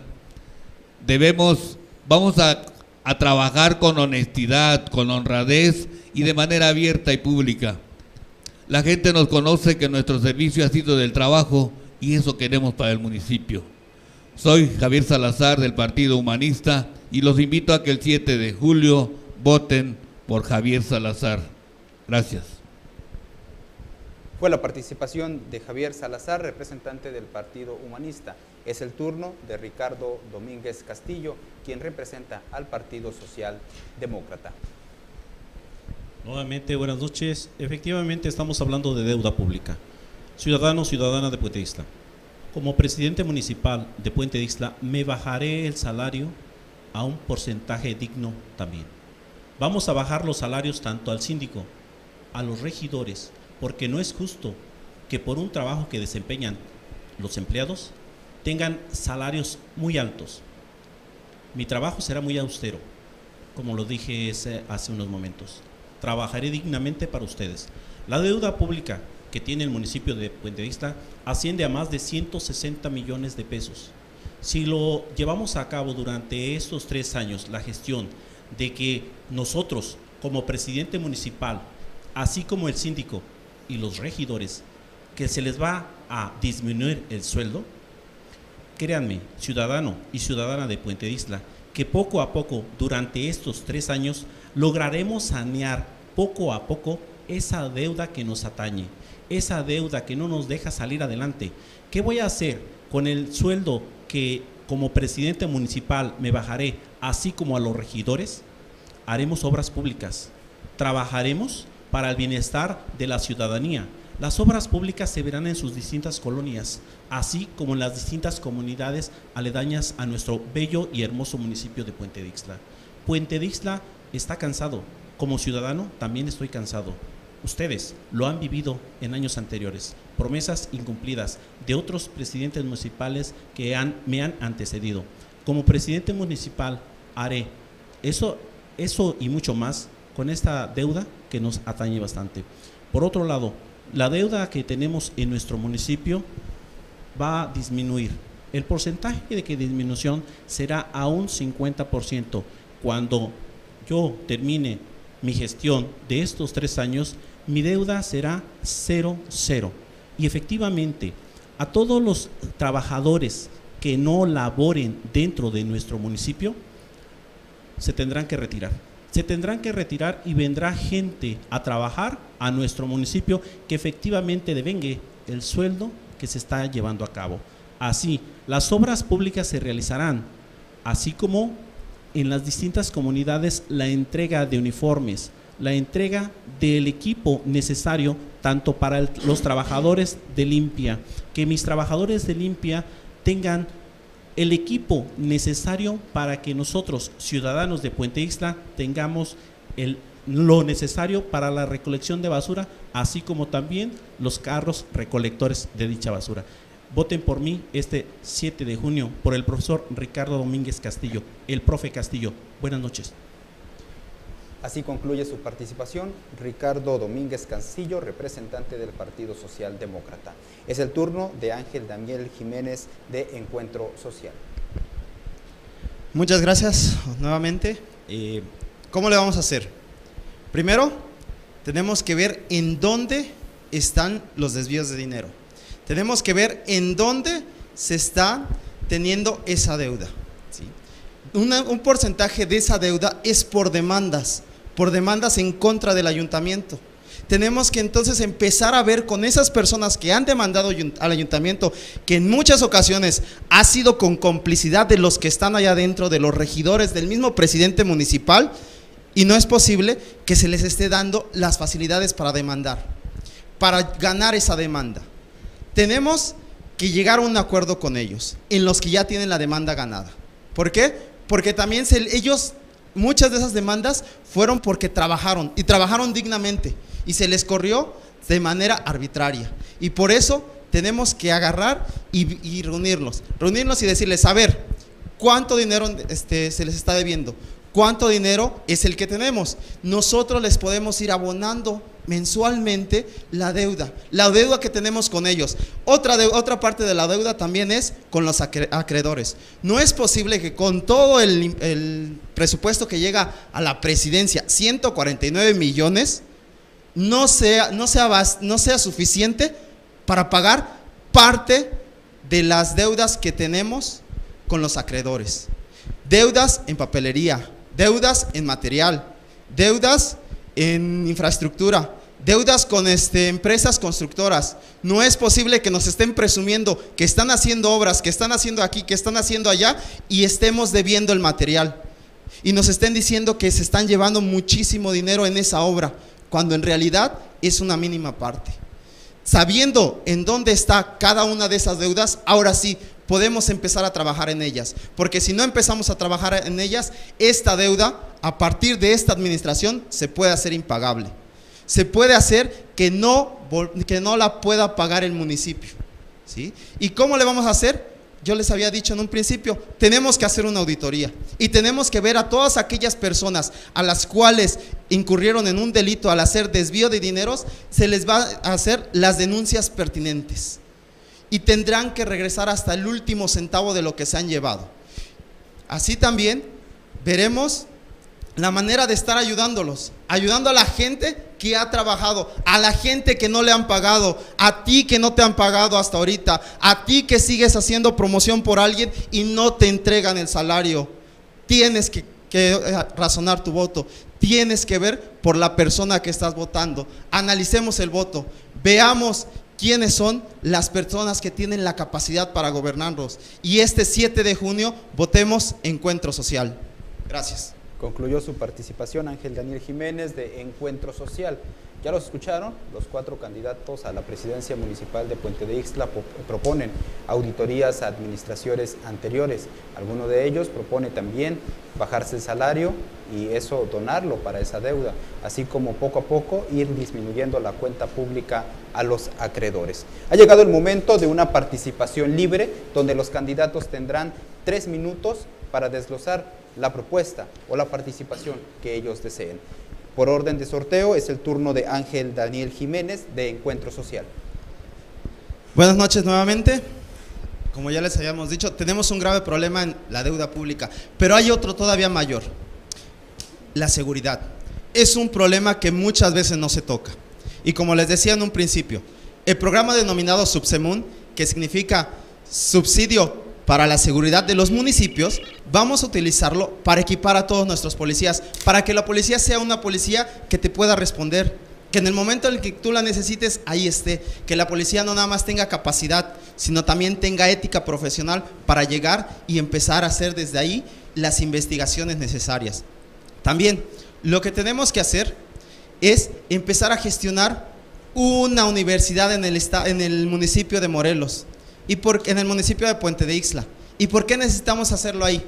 vamos a trabajar con honestidad, con honradez y de manera abierta y pública. La gente nos conoce que nuestro servicio ha sido del trabajo y eso queremos para el municipio. Soy Javier Salazar del Partido Humanista y los invito a que el 7 de julio voten por Javier Salazar. Gracias. Fue la participación de Javier Salazar, representante del Partido Humanista. Es el turno de Ricardo Domínguez Castillo, quien representa al Partido Social Demócrata. Nuevamente, buenas noches. Efectivamente, estamos hablando de deuda pública. Ciudadanos, ciudadana de Puente de Ixtla. Como presidente municipal de Puente de Ixtla, me bajaré el salario a un porcentaje digno también. Vamos a bajar los salarios tanto al síndico, a los regidores, porque no es justo que por un trabajo que desempeñan los empleados tengan salarios muy altos. Mi trabajo será muy austero, como lo dije hace unos momentos. Trabajaré dignamente para ustedes. La deuda pública que tiene el municipio de Puente de Ixtla asciende a más de 160 millones de pesos. Si lo llevamos a cabo durante estos 3 años, la gestión de que nosotros como presidente municipal, así como el síndico y los regidores, que se les va a disminuir el sueldo, créanme, ciudadano y ciudadana de Puente de Ixtla, que poco a poco, durante estos 3 años, lograremos sanear poco a poco esa deuda que nos atañe, esa deuda que no nos deja salir adelante. ¿Qué voy a hacer con el sueldo que como presidente municipal me bajaré, así como a los regidores? Haremos obras públicas, trabajaremos para el bienestar de la ciudadanía. Las obras públicas se verán en sus distintas colonias, así como en las distintas comunidades aledañas a nuestro bello y hermoso municipio de Puente de Ixtla. Puente de Ixtla está cansado. Como ciudadano también estoy cansado. Ustedes lo han vivido en años anteriores, promesas incumplidas de otros presidentes municipales que me han antecedido. Como presidente municipal haré eso y mucho más con esta deuda que nos atañe bastante. Por otro lado, la deuda que tenemos en nuestro municipio va a disminuir. El porcentaje de disminución será a un 50%. Cuando yo termine mi gestión de estos 3 años, mi deuda será 0. Y efectivamente, a todos los trabajadores que no laboren dentro de nuestro municipio, se tendrán que retirar. Se tendrán que retirar y vendrá gente a trabajar a nuestro municipio que efectivamente devengue el sueldo que se está llevando a cabo. Así, las obras públicas se realizarán, así como en las distintas comunidades la entrega de uniformes, la entrega del equipo necesario tanto para los trabajadores de limpia, que mis trabajadores de limpia tengan el equipo necesario para que nosotros, ciudadanos de Puente Ixtla, tengamos lo necesario para la recolección de basura, así como también los carros recolectores de dicha basura. Voten por mí este 7 de junio, por el profesor Ricardo Domínguez Castillo, el profe Castillo. Buenas noches. Así concluye su participación Ricardo Domínguez Castillo, representante del Partido Socialdemócrata. Es el turno de Ángel Daniel Jiménez de Encuentro Social. Muchas gracias nuevamente. ¿Cómo le vamos a hacer? Primero, tenemos que ver en dónde están los desvíos de dinero. Tenemos que ver en dónde se está teniendo esa deuda, ¿sí? Un porcentaje de esa deuda es por demandas en contra del ayuntamiento. Tenemos que entonces empezar a ver con esas personas que han demandado al ayuntamiento, que en muchas ocasiones ha sido con complicidad de los que están allá adentro, de los regidores, del mismo presidente municipal, y no es posible que se les esté dando las facilidades para demandar, para ganar esa demanda. Tenemos que llegar a un acuerdo con ellos, en los que ya tienen la demanda ganada. ¿Por qué? Porque también ellos, muchas de esas demandas fueron porque trabajaron, y trabajaron dignamente, y se les corrió de manera arbitraria. Y por eso tenemos que agarrar y reunirlos y decirles, a ver, ¿cuánto dinero se les está debiendo? ¿Cuánto dinero es el que tenemos? Nosotros les podemos ir abonando mensualmente la deuda que tenemos con ellos. Otra parte de la deuda también es con los acreedores. No es posible que con todo el presupuesto que llega a la presidencia, 149 millones, no sea suficiente para pagar parte de las deudas que tenemos con los acreedores. Deudas en papelería, deudas en material, deudas en infraestructura, deudas con empresas constructoras. No es posible que nos estén presumiendo que están haciendo obras, que están haciendo aquí, que están haciendo allá, y estemos debiendo el material, y nos estén diciendo que se están llevando muchísimo dinero en esa obra, cuando en realidad es una mínima parte. Sabiendo en dónde está cada una de esas deudas, ahora sí podemos empezar a trabajar en ellas, porque si no empezamos a trabajar en ellas, esta deuda a partir de esta administración se puede hacer impagable, se puede hacer que no la pueda pagar el municipio, ¿sí? ¿Y cómo le vamos a hacer? Yo les había dicho en un principio, tenemos que hacer una auditoría y tenemos que ver a todas aquellas personas a las cuales incurrieron en un delito al hacer desvío de dineros, se les va a hacer las denuncias pertinentes y tendrán que regresar hasta el último centavo de lo que se han llevado. Así también veremos la manera de estar ayudándolos, ayudando a la gente que ha trabajado, a la gente que no le han pagado, a ti que no te han pagado hasta ahorita, a ti que sigues haciendo promoción por alguien y no te entregan el salario. Tienes que razonar tu voto, tienes que ver por la persona que estás votando. Analicemos el voto, veamos quiénes son las personas que tienen la capacidad para gobernarnos, y este 7 de junio votemos Encuentro Social. Gracias. Concluyó su participación Ángel Daniel Jiménez de Encuentro Social. Ya los escucharon, los 4 candidatos a la presidencia municipal de Puente de Ixtla proponen auditorías a administraciones anteriores. Alguno de ellos propone también bajarse el salario y eso donarlo para esa deuda, así como poco a poco ir disminuyendo la cuenta pública a los acreedores. Ha llegado el momento de una participación libre, donde los candidatos tendrán 3 minutos para desglosar la propuesta o la participación que ellos deseen. Por orden de sorteo es el turno de Ángel Daniel Jiménez de Encuentro Social. Buenas noches nuevamente. Como ya les habíamos dicho, tenemos un grave problema en la deuda pública, pero hay otro todavía mayor: la seguridad. Es un problema que muchas veces no se toca. Y como les decía en un principio, el programa denominado Subsemun, que significa subsidio para la seguridad de los municipios, vamos a utilizarlo para equipar a todos nuestros policías, para que la policía sea una policía que te pueda responder, que en el momento en el que tú la necesites, ahí esté, que la policía no nada más tenga capacidad, sino también tenga ética profesional para llegar y empezar a hacer desde ahí las investigaciones necesarias. También lo que tenemos que hacer es empezar a gestionar una universidad en el municipio de Morelos y en el municipio de Puente de Ixtla. ¿Y por qué necesitamos hacerlo ahí?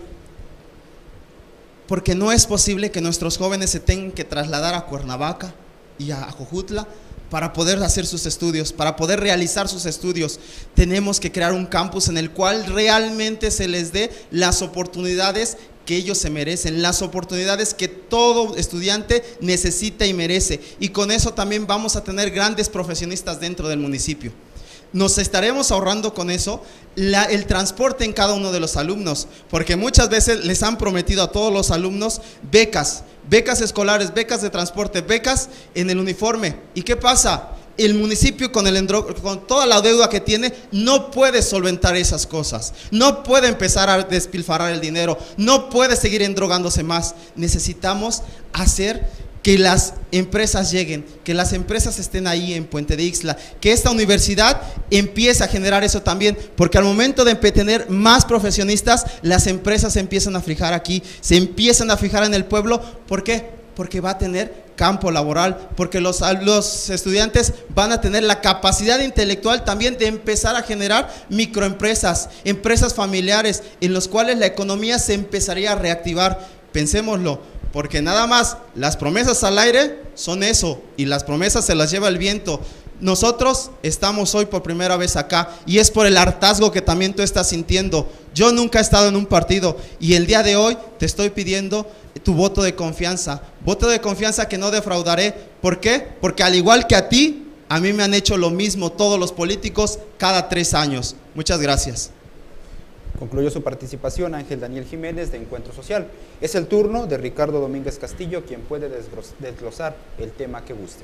Porque no es posible que nuestros jóvenes se tengan que trasladar a Cuernavaca y a Jojutla para poder hacer sus estudios, para poder realizar sus estudios. Tenemos que crear un campus en el cual realmente se les dé las oportunidades que ellos se merecen, las oportunidades que todo estudiante necesita y merece. Y con eso también vamos a tener grandes profesionistas dentro del municipio. Nos estaremos ahorrando con eso el transporte en cada uno de los alumnos, porque muchas veces les han prometido a todos los alumnos becas escolares, becas de transporte, becas en el uniforme. ¿Y qué pasa? El municipio con toda la deuda que tiene no puede solventar esas cosas, no puede empezar a despilfarrar el dinero, no puede seguir endrogándose más. Necesitamos hacer que las empresas lleguen, que las empresas estén ahí en Puente de Ixtla, que esta universidad empiece a generar eso también, porque al momento de tener más profesionistas, las empresas se empiezan a fijar aquí, se empiezan a fijar en el pueblo. ¿Por qué? Porque va a tener campo laboral, porque los estudiantes van a tener la capacidad intelectual también de empezar a generar microempresas, empresas familiares, en los cuales la economía se empezaría a reactivar. Pensémoslo, porque nada más las promesas al aire son eso, y las promesas se las lleva el viento. Nosotros estamos hoy por primera vez acá, y es por el hartazgo que también tú estás sintiendo. Yo nunca he estado en un partido, y el día de hoy te estoy pidiendo tu voto de confianza que no defraudaré. ¿Por qué? Porque al igual que a ti, a mí me han hecho lo mismo todos los políticos cada 3 años. Muchas gracias. Concluyó su participación Ángel Daniel Jiménez de Encuentro Social. Es el turno de Ricardo Domínguez Castillo, quien puede desglosar el tema que guste.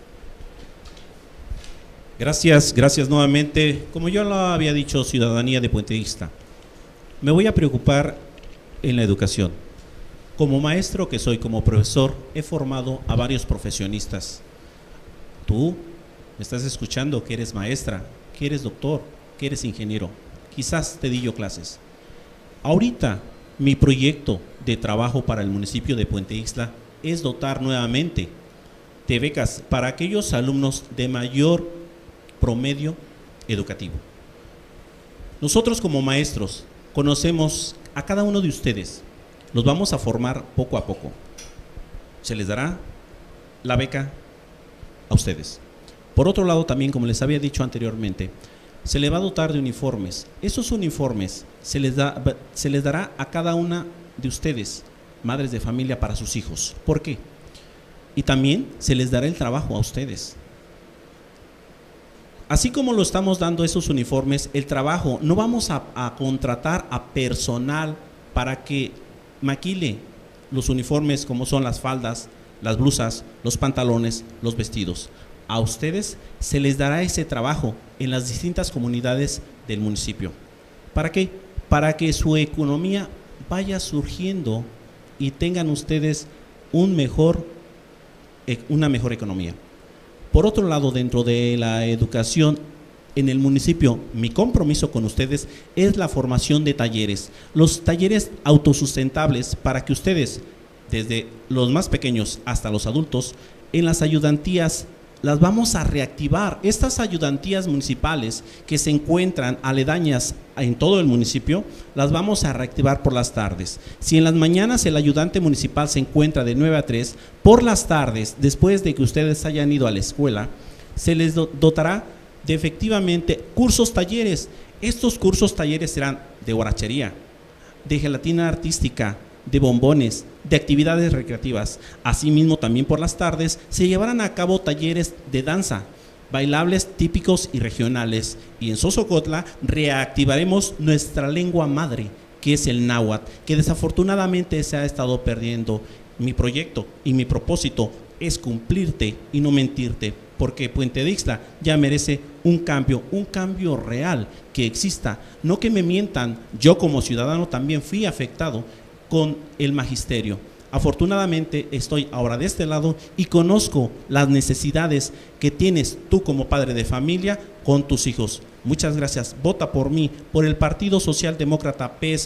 Gracias nuevamente. Como yo lo había dicho, ciudadanía de Puente Ixtla, me voy a preocupar en la educación. Como maestro que soy, como profesor, he formado a varios profesionistas. Tú me estás escuchando, que eres maestra, que eres doctor, que eres ingeniero. Quizás te di yo clases. Ahorita mi proyecto de trabajo para el municipio de Puente Ixtla es dotar nuevamente de becas para aquellos alumnos de mayor promedio educativo. Nosotros como maestros conocemos a cada uno de ustedes, los vamos a formar poco a poco. Se les dará la beca a ustedes. Por otro lado, también, como les había dicho anteriormente, se les va a dotar de uniformes. Esos uniformes se les dará a cada una de ustedes, madres de familia, para sus hijos. ¿Por qué? Y también se les dará el trabajo a ustedes. Así como lo estamos dando esos uniformes, el trabajo, no vamos a contratar a personal para que maquile los uniformes, como son las faldas, las blusas, los pantalones, los vestidos. A ustedes se les dará ese trabajo en las distintas comunidades del municipio. ¿Para qué? Para que su economía vaya surgiendo y tengan ustedes una mejor economía. Por otro lado, dentro de la educación en el municipio, mi compromiso con ustedes es la formación de talleres, los talleres autosustentables, para que ustedes, desde los más pequeños hasta los adultos, en las ayudantías las vamos a reactivar. Estas ayudantías municipales que se encuentran aledañas en todo el municipio, las vamos a reactivar por las tardes. Si en las mañanas el ayudante municipal se encuentra de 9 a 3, por las tardes, después de que ustedes hayan ido a la escuela, se les dotará de efectivamente cursos talleres. Estos cursos talleres serán de borrachería, de gelatina artística, de bombones, de actividades recreativas. Asimismo, también por las tardes se llevarán a cabo talleres de danza, bailables típicos y regionales. Y en Sosocotla reactivaremos nuestra lengua madre, que es el náhuatl, que desafortunadamente se ha estado perdiendo. Mi proyecto y mi propósito es cumplirte y no mentirte, porque Puente de Ixtla ya merece un cambio real, que exista, no que me mientan. Yo como ciudadano también fui afectado con el magisterio. Afortunadamente estoy ahora de este lado y conozco las necesidades que tienes tú como padre de familia con tus hijos. Muchas gracias. Vota por mí, por el Partido Socialdemócrata PSD,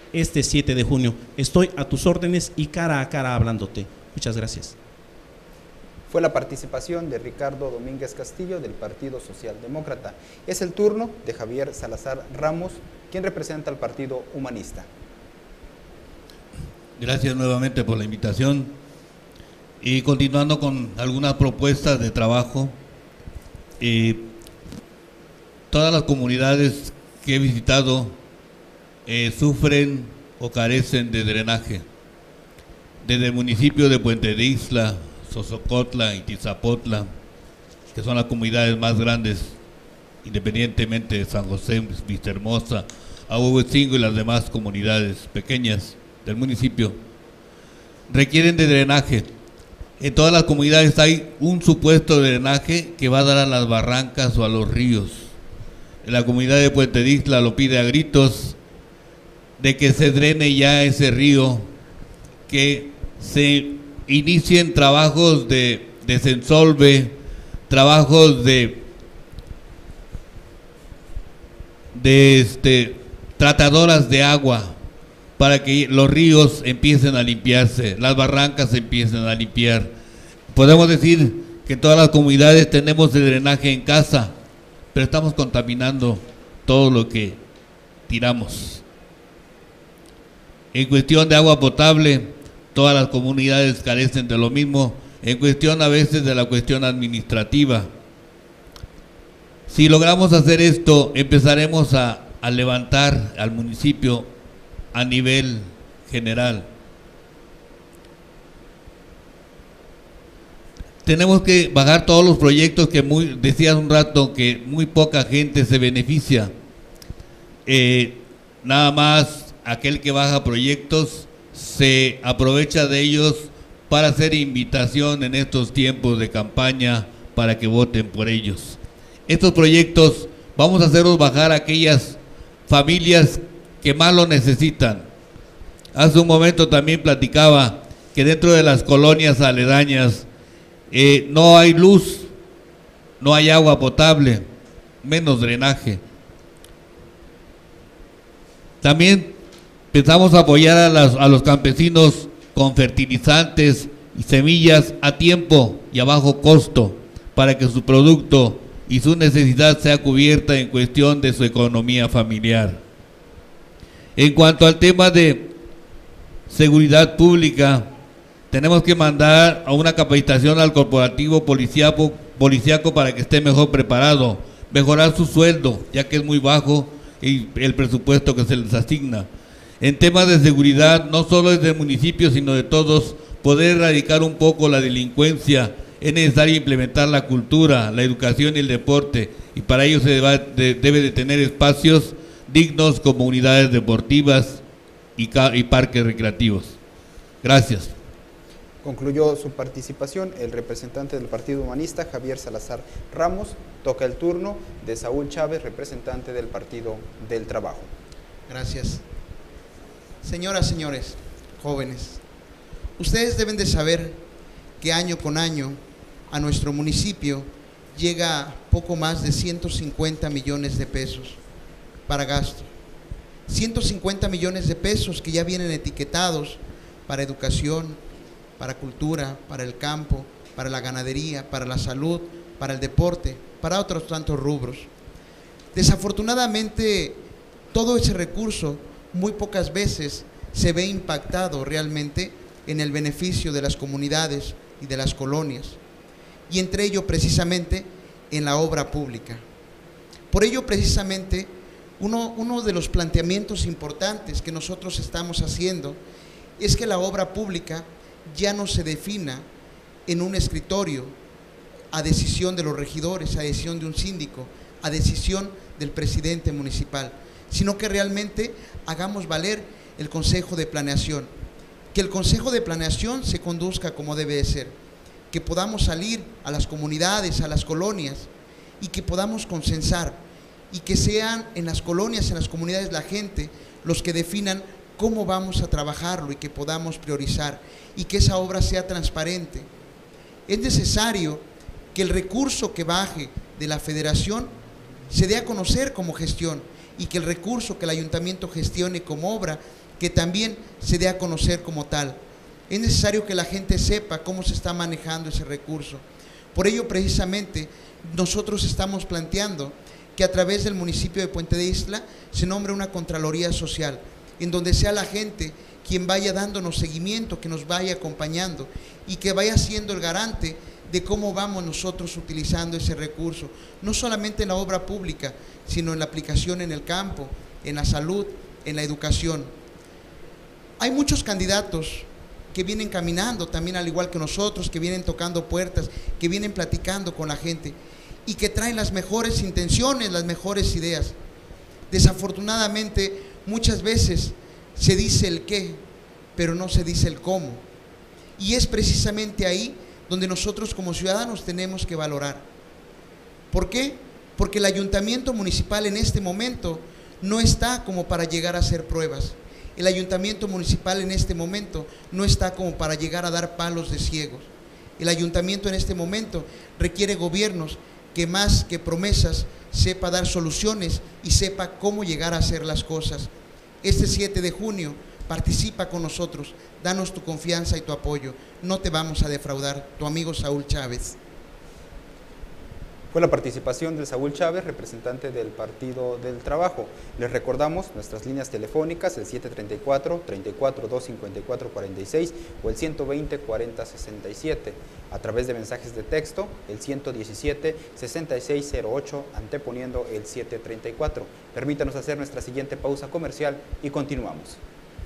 este 7 de junio. Estoy a tus órdenes y cara a cara hablándote. Muchas gracias. Fue la participación de Ricardo Domínguez Castillo del Partido Socialdemócrata. Es el turno de Javier Salazar Ramos, quien representa al Partido Humanista. Gracias nuevamente por la invitación. Y continuando con algunas propuestas de trabajo, todas las comunidades que he visitado sufren o carecen de drenaje. Desde el municipio de Puente de Ixtla, Sosocotla y Tizapotla, que son las comunidades más grandes, independientemente de San José, Vistahermosa, Ahuehuetzingo y las demás comunidades pequeñas del municipio, requieren de drenaje. En todas las comunidades hay un supuesto drenaje que va a dar a las barrancas o a los ríos. En la comunidad de Puente de Ixtla lo pide a gritos de que se drene ya ese río, que se inicien trabajos de desensolve, trabajos de tratadoras de agua, para que los ríos empiecen a limpiarse, las barrancas se empiecen a limpiar. Podemos decir que en todas las comunidades tenemos el drenaje en casa, pero estamos contaminando todo lo que tiramos. En cuestión de agua potable, todas las comunidades carecen de lo mismo, en cuestión a veces de la cuestión administrativa. Si logramos hacer esto, empezaremos a levantar al municipio a nivel general. Tenemos que bajar todos los proyectos que decías un rato que muy poca gente se beneficia. Nada más aquel que baja proyectos se aprovecha de ellos para hacer invitación en estos tiempos de campaña para que voten por ellos. Estos proyectos vamos a hacerlos bajar a aquellas familias que más lo necesitan. Hace un momento también platicaba que dentro de las colonias aledañas no hay luz, no hay agua potable, menos drenaje. También empezamos a apoyar a los campesinos con fertilizantes y semillas a tiempo y a bajo costo para que su producto y su necesidad sea cubierta en cuestión de su economía familiar. En cuanto al tema de seguridad pública, tenemos que mandar a una capacitación al corporativo policíaco para que esté mejor preparado, mejorar su sueldo, ya que es muy bajo y el presupuesto que se les asigna. En temas de seguridad, no solo es del municipio, sino de todos, poder erradicar un poco la delincuencia. Es necesario implementar la cultura, la educación y el deporte, y para ello se debe de tener espacios dignos como unidades deportivas y parques recreativos. Gracias. Concluyó su participación el representante del Partido Humanista, Javier Salazar Ramos. Toca el turno de Saúl Chávez, representante del Partido del Trabajo. Gracias. Señoras, señores, jóvenes, ustedes deben de saber que año con año a nuestro municipio llega poco más de 150 millones de pesos para gasto. 150 millones de pesos que ya vienen etiquetados para educación, para cultura, para el campo, para la ganadería, para la salud, para el deporte, para otros tantos rubros. Desafortunadamente, todo ese recurso muy pocas veces se ve impactado realmente en el beneficio de las comunidades y de las colonias, y entre ello precisamente en la obra pública. Por ello precisamente uno de los planteamientos importantes que nosotros estamos haciendo es que la obra pública ya no se defina en un escritorio a decisión de los regidores, a decisión de un síndico, a decisión del presidente municipal, sino que realmente hagamos valer el Consejo de Planeación, que el Consejo de Planeación se conduzca como debe de ser, que podamos salir a las comunidades, a las colonias, y que podamos consensar, y que sean en las colonias, en las comunidades, la gente los que definan cómo vamos a trabajarlo y que podamos priorizar, y que esa obra sea transparente. Es necesario que el recurso que baje de la federación se dé a conocer como gestión, y que el recurso que el ayuntamiento gestione como obra que también se dé a conocer como tal. Es necesario que la gente sepa cómo se está manejando ese recurso. Por ello, precisamente, nosotros estamos planteando que a través del municipio de Puente de Ixtla se nombre una Contraloría Social, en donde sea la gente quien vaya dándonos seguimiento, que nos vaya acompañando y que vaya siendo el garante de cómo vamos nosotros utilizando ese recurso, no solamente en la obra pública, sino en la aplicación en el campo, en la salud, en la educación. Hay muchos candidatos que vienen caminando también al igual que nosotros, que vienen tocando puertas, que vienen platicando con la gente y que traen las mejores intenciones, las mejores ideas. Desafortunadamente, muchas veces se dice el qué, pero no se dice el cómo. Y es precisamente ahí donde nosotros como ciudadanos tenemos que valorar. ¿Por qué? Porque el ayuntamiento municipal en este momento no está como para llegar a hacer pruebas. El ayuntamiento municipal en este momento no está como para llegar a dar palos de ciegos. El ayuntamiento en este momento requiere gobiernos que más que promesas sepa dar soluciones y sepa cómo llegar a hacer las cosas. Este 7 de junio participa con nosotros, danos tu confianza y tu apoyo, no te vamos a defraudar. Tu amigo Saúl Chávez. Fue la participación de Saúl Chávez, representante del Partido del Trabajo. Les recordamos nuestras líneas telefónicas, el 734-34-254-46 o el 120-40-67. A través de mensajes de texto, el 117-6608, anteponiendo el 734. Permítanos hacer nuestra siguiente pausa comercial y continuamos.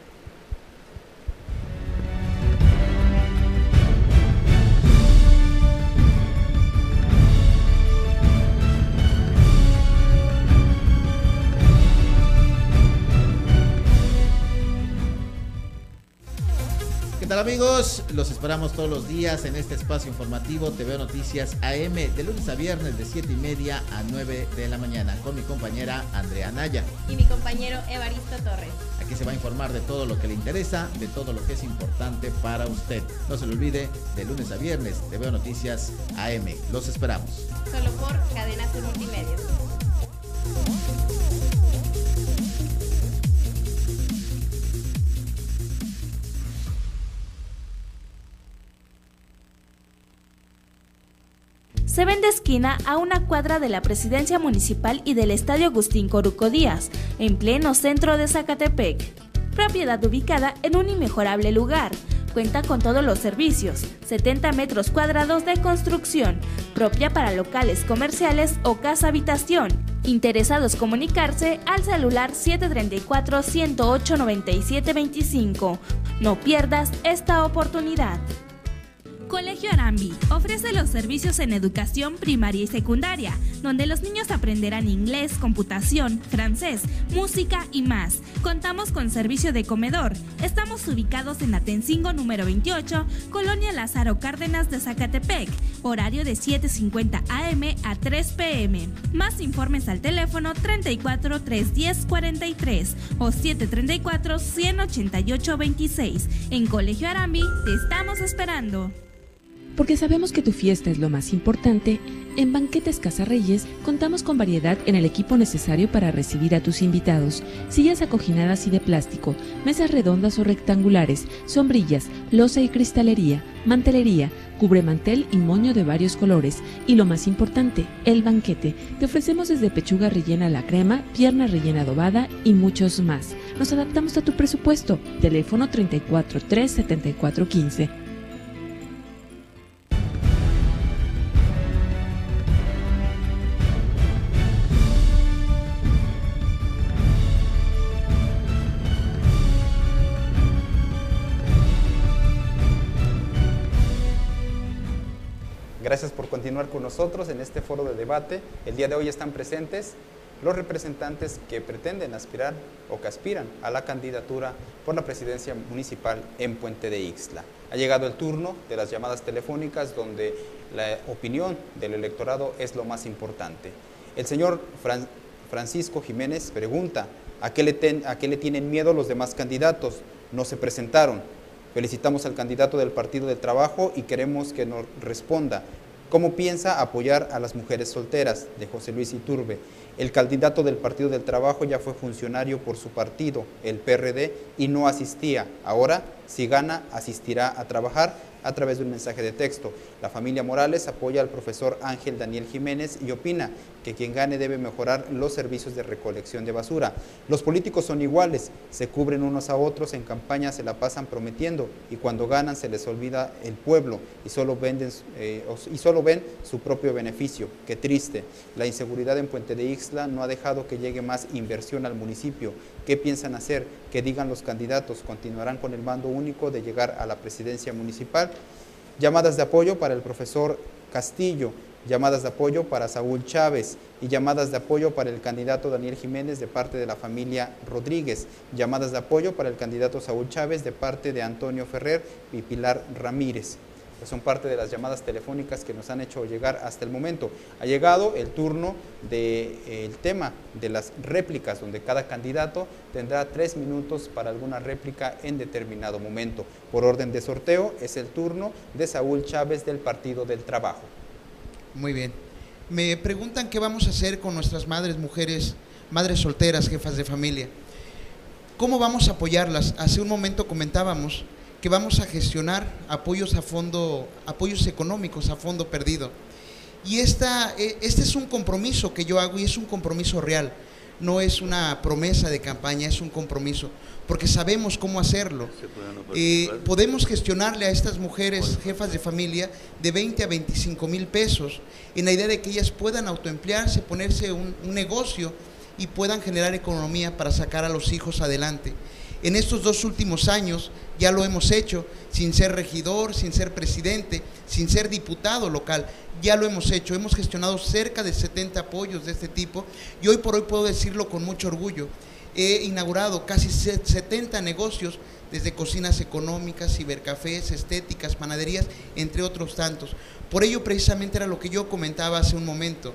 ¿Qué tal, amigos? Los esperamos todos los días en este espacio informativo TVO Noticias AM, de lunes a viernes de 7:30 a 9 de la mañana, con mi compañera Andrea Naya y mi compañero Evaristo Torres. Aquí se va a informar de todo lo que le interesa, de todo lo que es importante para usted. No se lo olvide, de lunes a viernes TVO Noticias AM. Los esperamos. Solo por Cadena Sur Multimedia. Se vende esquina a una cuadra de la Presidencia Municipal y del Estadio Agustín Coruco Díaz, en pleno centro de Zacatepec. Propiedad ubicada en un inmejorable lugar. Cuenta con todos los servicios, 70 metros cuadrados de construcción, propia para locales comerciales o casa habitación. Interesados comunicarse al celular 734-108-9725. No pierdas esta oportunidad. Colegio Arambi ofrece los servicios en educación primaria y secundaria, donde los niños aprenderán inglés, computación, francés, música y más. Contamos con servicio de comedor. Estamos ubicados en Atencingo número 28, Colonia Lázaro Cárdenas de Zacatepec, horario de 7:50 AM a 3 PM. Más informes al teléfono 34 310 43 o 734 188 26. En Colegio Arambi te estamos esperando. Porque sabemos que tu fiesta es lo más importante, en Banquetes Casa Reyes contamos con variedad en el equipo necesario para recibir a tus invitados. Sillas acoginadas y de plástico, mesas redondas o rectangulares, sombrillas, loza y cristalería, mantelería, cubremantel y moño de varios colores. Y lo más importante, el banquete. Te ofrecemos desde pechuga rellena a la crema, pierna rellena adobada y muchos más. Nos adaptamos a tu presupuesto. Teléfono 34 3 74 15. Gracias por continuar con nosotros en este foro de debate. El día de hoy están presentes los representantes que pretenden aspirar o que aspiran a la candidatura por la presidencia municipal en Puente de Ixtla. Ha llegado el turno de las llamadas telefónicas donde la opinión del electorado es lo más importante. El señor Francisco Jiménez pregunta, ¿a qué le tienen miedo los demás candidatos? No se presentaron. Felicitamos al candidato del Partido del Trabajo y queremos que nos responda ¿Cómo piensa apoyar a las mujeres solteras? De José Luis Iturbe. El candidato del Partido del Trabajo ya fue funcionario por su partido, el PRD, y no asistía. Ahora, si gana, asistirá a trabajar, a través de un mensaje de texto. La familia Morales apoya al profesor Ángel Daniel Jiménez y opina que quien gane debe mejorar los servicios de recolección de basura. Los políticos son iguales, se cubren unos a otros, en campaña se la pasan prometiendo y cuando ganan se les olvida el pueblo y solo ven su propio beneficio. Qué triste. La inseguridad en Puente de Ixtla no ha dejado que llegue más inversión al municipio. ¿Qué piensan hacer? Que digan los candidatos. ¿Continuarán con el mando único de llegar a la presidencia municipal? Llamadas de apoyo para el profesor Castillo, llamadas de apoyo para Saúl Chávez y llamadas de apoyo para el candidato Daniel Jiménez de parte de la familia Rodríguez, llamadas de apoyo para el candidato Saúl Chávez de parte de Antonio Ferrer y Pilar Ramírez. Son parte de las llamadas telefónicas que nos han hecho llegar hasta el momento. Ha llegado el turno del tema de las réplicas, donde cada candidato tendrá 3 minutos para alguna réplica en determinado momento. Por orden de sorteo es el turno de Saúl Chávez del Partido del Trabajo. Muy bien. Me preguntan qué vamos a hacer con nuestras madres, mujeres, madres solteras, jefas de familia. ¿Cómo vamos a apoyarlas? Hace un momento comentábamos que vamos a gestionar apoyos económicos a fondo perdido. Y este es un compromiso que yo hago y es un compromiso real. No es una promesa de campaña, es un compromiso, porque sabemos cómo hacerlo. Podemos gestionarle a estas mujeres, jefas de familia, de 20 a 25 mil pesos, en la idea de que ellas puedan autoemplearse, ponerse un negocio y puedan generar economía para sacar a los hijos adelante. En estos 2 últimos años ya lo hemos hecho, sin ser regidor, sin ser presidente, sin ser diputado local, ya lo hemos hecho. Hemos gestionado cerca de 70 apoyos de este tipo y hoy por hoy puedo decirlo con mucho orgullo. He inaugurado casi 70 negocios, desde cocinas económicas, cibercafés, estéticas, panaderías, entre otros tantos. Por ello precisamente era lo que yo comentaba hace un momento.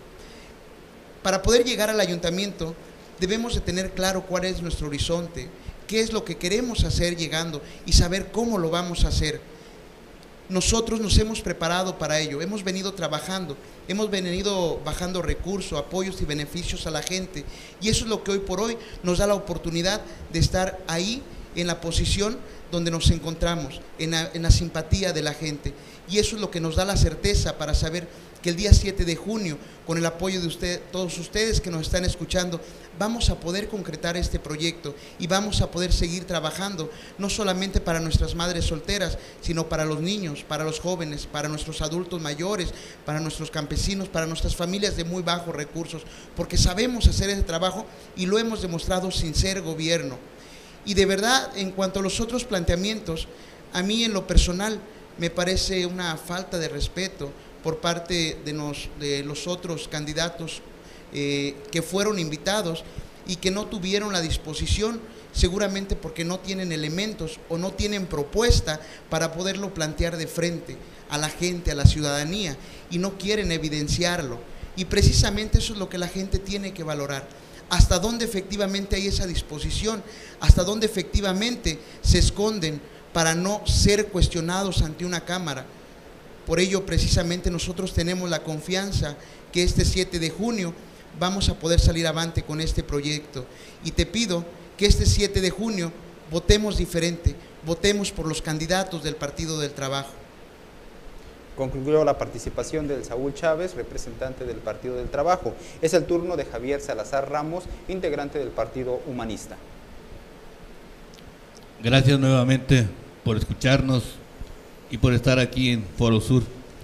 Para poder llegar al ayuntamiento debemos de tener claro cuál es nuestro horizonte, qué es lo que queremos hacer llegando y saber cómo lo vamos a hacer. Nosotros nos hemos preparado para ello, hemos venido trabajando, hemos venido bajando recursos, apoyos y beneficios a la gente y eso es lo que hoy por hoy nos da la oportunidad de estar ahí en la posición donde nos encontramos, en la simpatía de la gente y eso es lo que nos da la certeza para saber que el día 7 de junio, con el apoyo de todos ustedes que nos están escuchando, vamos a poder concretar este proyecto y vamos a poder seguir trabajando, no solamente para nuestras madres solteras, sino para los niños, para los jóvenes, para nuestros adultos mayores, para nuestros campesinos, para nuestras familias de muy bajos recursos, porque sabemos hacer ese trabajo y lo hemos demostrado sin ser gobierno. Y de verdad, en cuanto a los otros planteamientos, a mí en lo personal me parece una falta de respeto por parte de los otros candidatos que fueron invitados y que no tuvieron la disposición, seguramente porque no tienen elementos o no tienen propuesta para poderlo plantear de frente a la gente, a la ciudadanía, y no quieren evidenciarlo. Y precisamente eso es lo que la gente tiene que valorar. Hasta dónde efectivamente hay esa disposición, hasta dónde efectivamente se esconden para no ser cuestionados ante una cámara. Por ello, precisamente, nosotros tenemos la confianza que este 7 de junio vamos a poder salir avante con este proyecto. Y te pido que este 7 de junio votemos diferente, votemos por los candidatos del Partido del Trabajo. Concluyó la participación del Saúl Chávez, representante del Partido del Trabajo. Es el turno de Javier Salazar Ramos, integrante del Partido Humanista. Gracias nuevamente por escucharnos y por estar aquí en Foro Sur.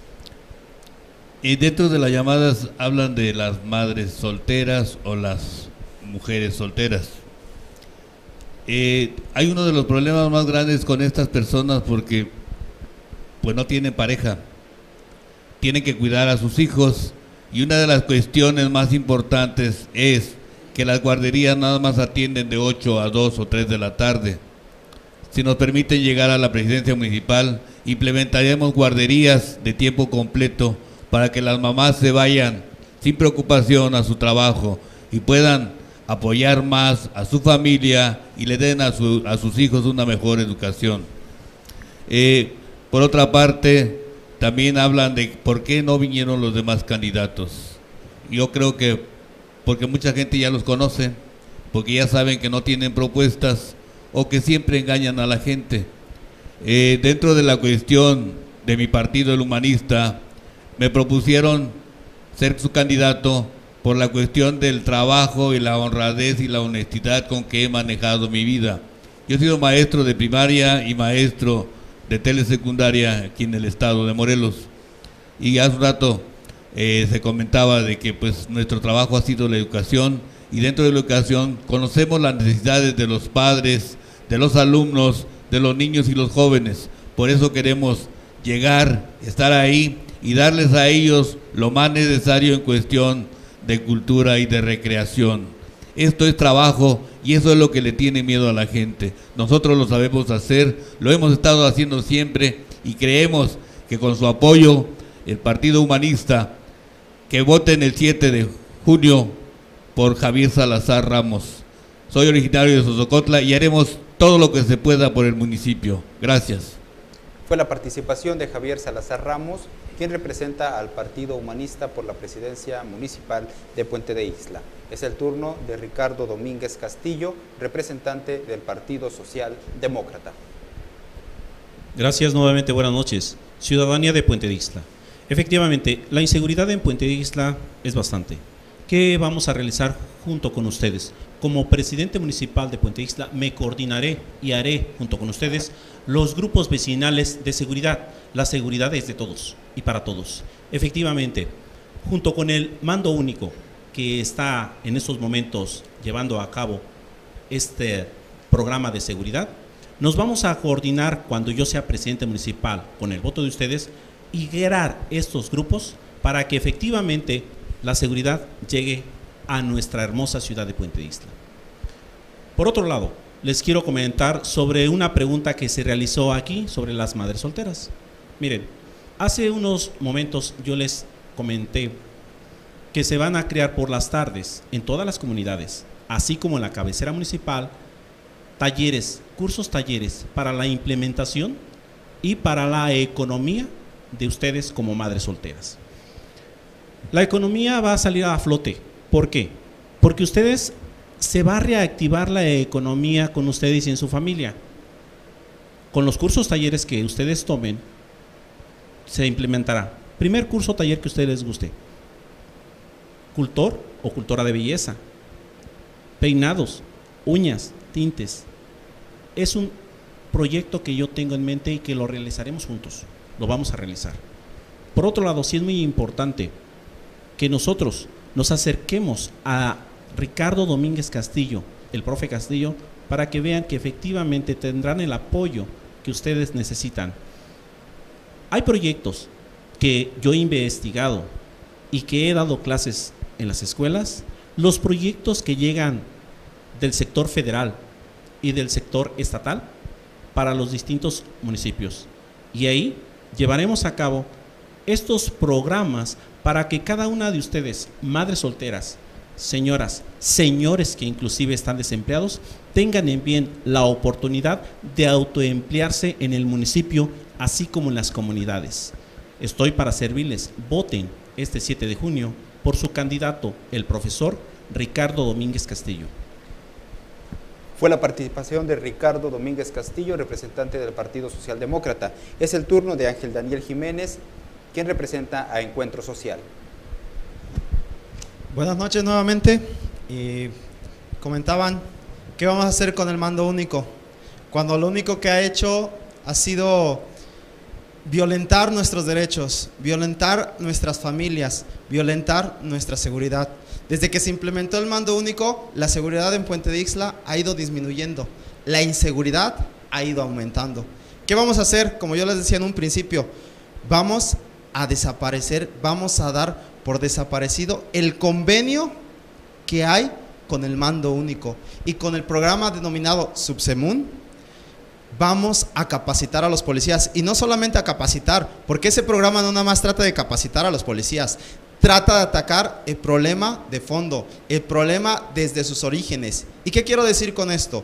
Y dentro de las llamadas hablan de las madres solteras o las mujeres solteras. Hay uno de los problemas más grandes con estas personas porque pues no tienen pareja, tienen que cuidar a sus hijos y una de las cuestiones más importantes es que las guarderías nada más atienden de 8 a 2 o 3 de la tarde. Si nos permiten llegar a la presidencia municipal, implementaremos guarderías de tiempo completo para que las mamás se vayan sin preocupación a su trabajo y puedan apoyar más a su familia y le den a sus hijos una mejor educación. Por otra parte, también hablan de por qué no vinieron los demás candidatos. Yo creo que porque mucha gente ya los conoce, porque ya saben que no tienen propuestas o que siempre engañan a la gente. Dentro de la cuestión de mi partido, el Humanista, me propusieron ser su candidato por la cuestión del trabajo y la honradez y la honestidad con que he manejado mi vida. Yo he sido maestro de primaria y maestro de telesecundaria aquí en el estado de Morelos. Y hace un rato se comentaba de que pues nuestro trabajo ha sido la educación, y dentro de la educación conocemos las necesidades de los padres, de los alumnos, de los niños y los jóvenes. Por eso queremos llegar, estar ahí y darles a ellos lo más necesario en cuestión de cultura y de recreación. Esto es trabajo y eso es lo que le tiene miedo a la gente. Nosotros lo sabemos hacer, lo hemos estado haciendo siempre y creemos que con su apoyo, el Partido Humanista, que voten el 7 de junio por Javier Salazar Ramos. Soy originario de Sosocotla y haremos todo lo que se pueda por el municipio. Gracias. Fue la participación de Javier Salazar Ramos, quien representa al Partido Humanista por la presidencia municipal de Puente de Ixtla. Es el turno de Ricardo Domínguez Castillo, representante del Partido Social Demócrata. Gracias nuevamente, buenas noches. Ciudadanía de Puente de Ixtla. Efectivamente, la inseguridad en Puente de Ixtla es bastante. ¿Qué vamos a realizar junto con ustedes? Como presidente municipal de Puente de Ixtla, me coordinaré y haré junto con ustedes los grupos vecinales de seguridad. La seguridad es de todos y para todos. Efectivamente, junto con el mando único que está en estos momentos llevando a cabo este programa de seguridad, nos vamos a coordinar cuando yo sea presidente municipal con el voto de ustedes y guiar estos grupos para que efectivamente la seguridad llegue a nuestra hermosa ciudad de Puente de Ixtla. Por otro lado, les quiero comentar sobre una pregunta que se realizó aquí sobre las madres solteras. Miren, hace unos momentos yo les comenté que se van a crear por las tardes en todas las comunidades, así como en la cabecera municipal, talleres, cursos talleres para la implementación y para la economía de ustedes como madres solteras. La economía va a salir a flote. ¿Por qué? Porque ustedes se va a reactivar la economía con ustedes y en su familia. Con los cursos talleres que ustedes tomen, se implementará. Primer curso taller que a ustedes les guste. Cultor o cultora de belleza. Peinados, uñas, tintes. Es un proyecto que yo tengo en mente y que lo realizaremos juntos. Lo vamos a realizar. Por otro lado, sí es muy importante que nosotros nos acerquemos a Ricardo Domínguez Castillo, el profe Castillo, para que vean que efectivamente tendrán el apoyo que ustedes necesitan. Hay proyectos que yo he investigado y que he dado clases en las escuelas, los proyectos que llegan del sector federal y del sector estatal para los distintos municipios. Y ahí llevaremos a cabo estos programas para que cada una de ustedes, madres solteras, señoras, señores que inclusive están desempleados, tengan en bien la oportunidad de autoemplearse en el municipio, así como en las comunidades. Estoy para servirles. Voten este 7 de junio por su candidato, el profesor Ricardo Domínguez Castillo. Fue la participación de Ricardo Domínguez Castillo, representante del Partido Social Demócrata. Es el turno de Ángel Daniel Jiménez, quien representa a Encuentro Social. Buenas noches nuevamente. Comentaban qué vamos a hacer con el mando único, cuando lo único que ha hecho ha sido violentar nuestros derechos, violentar nuestras familias, violentar nuestra seguridad. Desde que se implementó el mando único, la seguridad en Puente de Ixtla ha ido disminuyendo, la inseguridad ha ido aumentando. ¿Qué vamos a hacer? Como yo les decía en un principio, vamos a desaparecer, vamos a dar por desaparecido el convenio que hay con el mando único y con el programa denominado Subsemun. Vamos a capacitar a los policías, y no solamente a capacitar, porque ese programa no nada más trata de capacitar a los policías, trata de atacar el problema de fondo, el problema desde sus orígenes. ¿Y qué quiero decir con esto?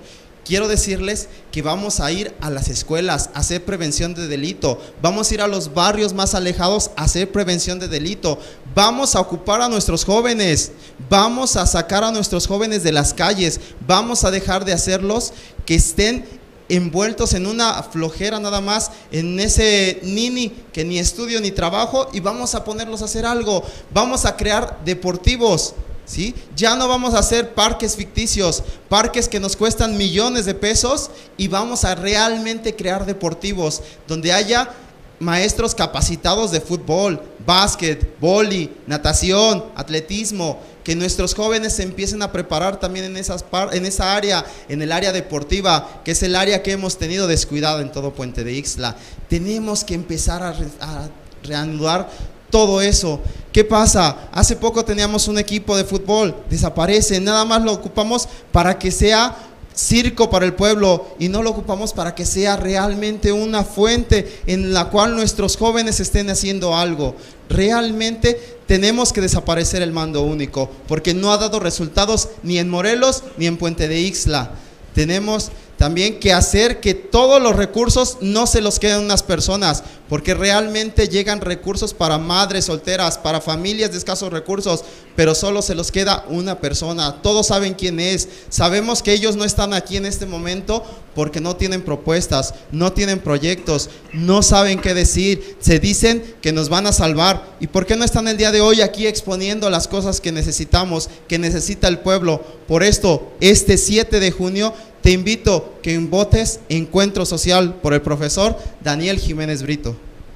quiero decirles que vamos a ir a las escuelas a hacer prevención de delito, vamos a ir a los barrios más alejados a hacer prevención de delito, vamos a ocupar a nuestros jóvenes, vamos a sacar a nuestros jóvenes de las calles, vamos a dejar de hacerlos que estén envueltos en una flojera nada más, en ese nini que ni estudio ni trabajo, y vamos a ponerlos a hacer algo, vamos a crear deportivos, ¿sí? Ya no vamos a hacer parques ficticios, parques que nos cuestan millones de pesos, y vamos a realmente crear deportivos donde haya maestros capacitados de fútbol, básquet, vóley, natación, atletismo, que nuestros jóvenes se empiecen a preparar también en esa área, en el área deportiva, que es el área que hemos tenido descuidada en todo Puente de Ixtla. Tenemos que empezar a reanudar todo eso. ¿Qué pasa? Hace poco teníamos un equipo de fútbol, desaparece, nada más lo ocupamos para que sea circo para el pueblo, y no lo ocupamos para que sea realmente una fuente en la cual nuestros jóvenes estén haciendo algo. Realmente tenemos que desaparecer el mando único, porque no ha dado resultados ni en Morelos ni en Puente de Ixtla. Tenemos también que hacer que todos los recursos no se los queden unas personas, porque realmente llegan recursos para madres solteras, para familias de escasos recursos, pero solo se los queda una persona. Todos saben quién es, sabemos que ellos no están aquí en este momento porque no tienen propuestas, no tienen proyectos, no saben qué decir, se dicen que nos van a salvar. ¿Y por qué no están el día de hoy aquí exponiendo las cosas que necesitamos, que necesita el pueblo? Por esto, este 7 de junio, te invito que votes Encuentro Social por el profesor Daniel Jiménez Brito.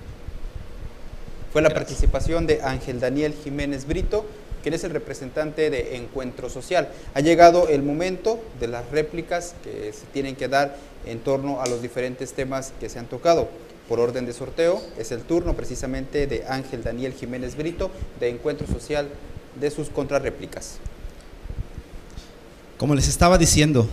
Fue la participación de Ángel Daniel Jiménez Brito, quien es el representante de Encuentro Social. Ha llegado el momento de las réplicas que se tienen que dar en torno a los diferentes temas que se han tocado. Por orden de sorteo, es el turno precisamente de Ángel Daniel Jiménez Brito, de Encuentro Social, de sus contrarréplicas. Como les estaba diciendo,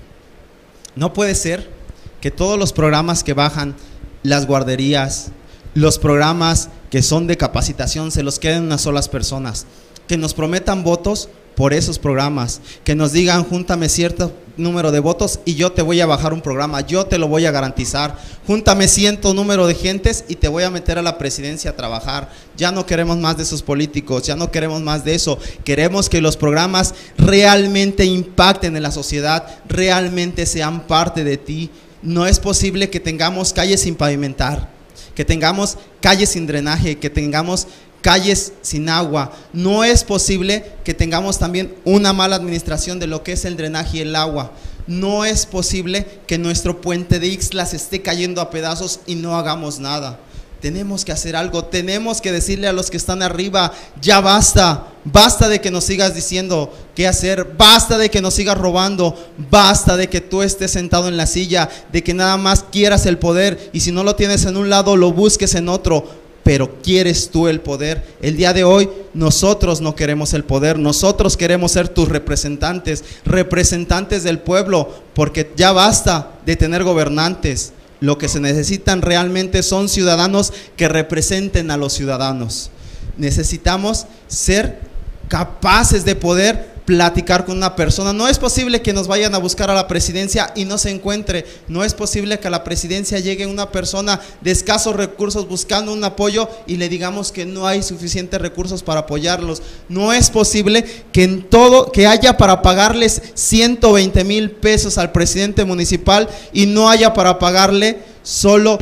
no puede ser que todos los programas que bajan, las guarderías, los programas que son de capacitación, se los queden unas solas personas, que nos prometan votos por esos programas, que nos digan júntame cierto número de votos y yo te voy a bajar un programa, yo te lo voy a garantizar, júntame cierto número de gentes y te voy a meter a la presidencia a trabajar. Ya no queremos más de esos políticos, ya no queremos más de eso, queremos que los programas realmente impacten en la sociedad, realmente sean parte de ti. No es posible que tengamos calles sin pavimentar, que tengamos calles sin drenaje, que tengamos calles sin agua. No es posible que tengamos también una mala administración de lo que es el drenaje y el agua. No es posible que nuestro Puente de Ixtla se esté cayendo a pedazos y no hagamos nada. Tenemos que hacer algo, tenemos que decirle a los que están arriba, ya basta, basta de que nos sigas diciendo qué hacer, basta de que nos sigas robando, basta de que tú estés sentado en la silla, de que nada más quieras el poder y si no lo tienes en un lado lo busques en otro. Pero quieres tú el poder. El día de hoy nosotros no queremos el poder, nosotros queremos ser tus representantes, representantes del pueblo, porque ya basta de tener gobernantes. Lo que se necesitan realmente son ciudadanos que representen a los ciudadanos. Necesitamos ser capaces de poder platicar con una persona. No es posible que nos vayan a buscar a la presidencia y no se encuentre. No es posible que a la presidencia llegue una persona de escasos recursos buscando un apoyo y le digamos que no hay suficientes recursos para apoyarlos. No es posible que en todo, que haya para pagarles 120,000 pesos al presidente municipal y no haya para pagarle solo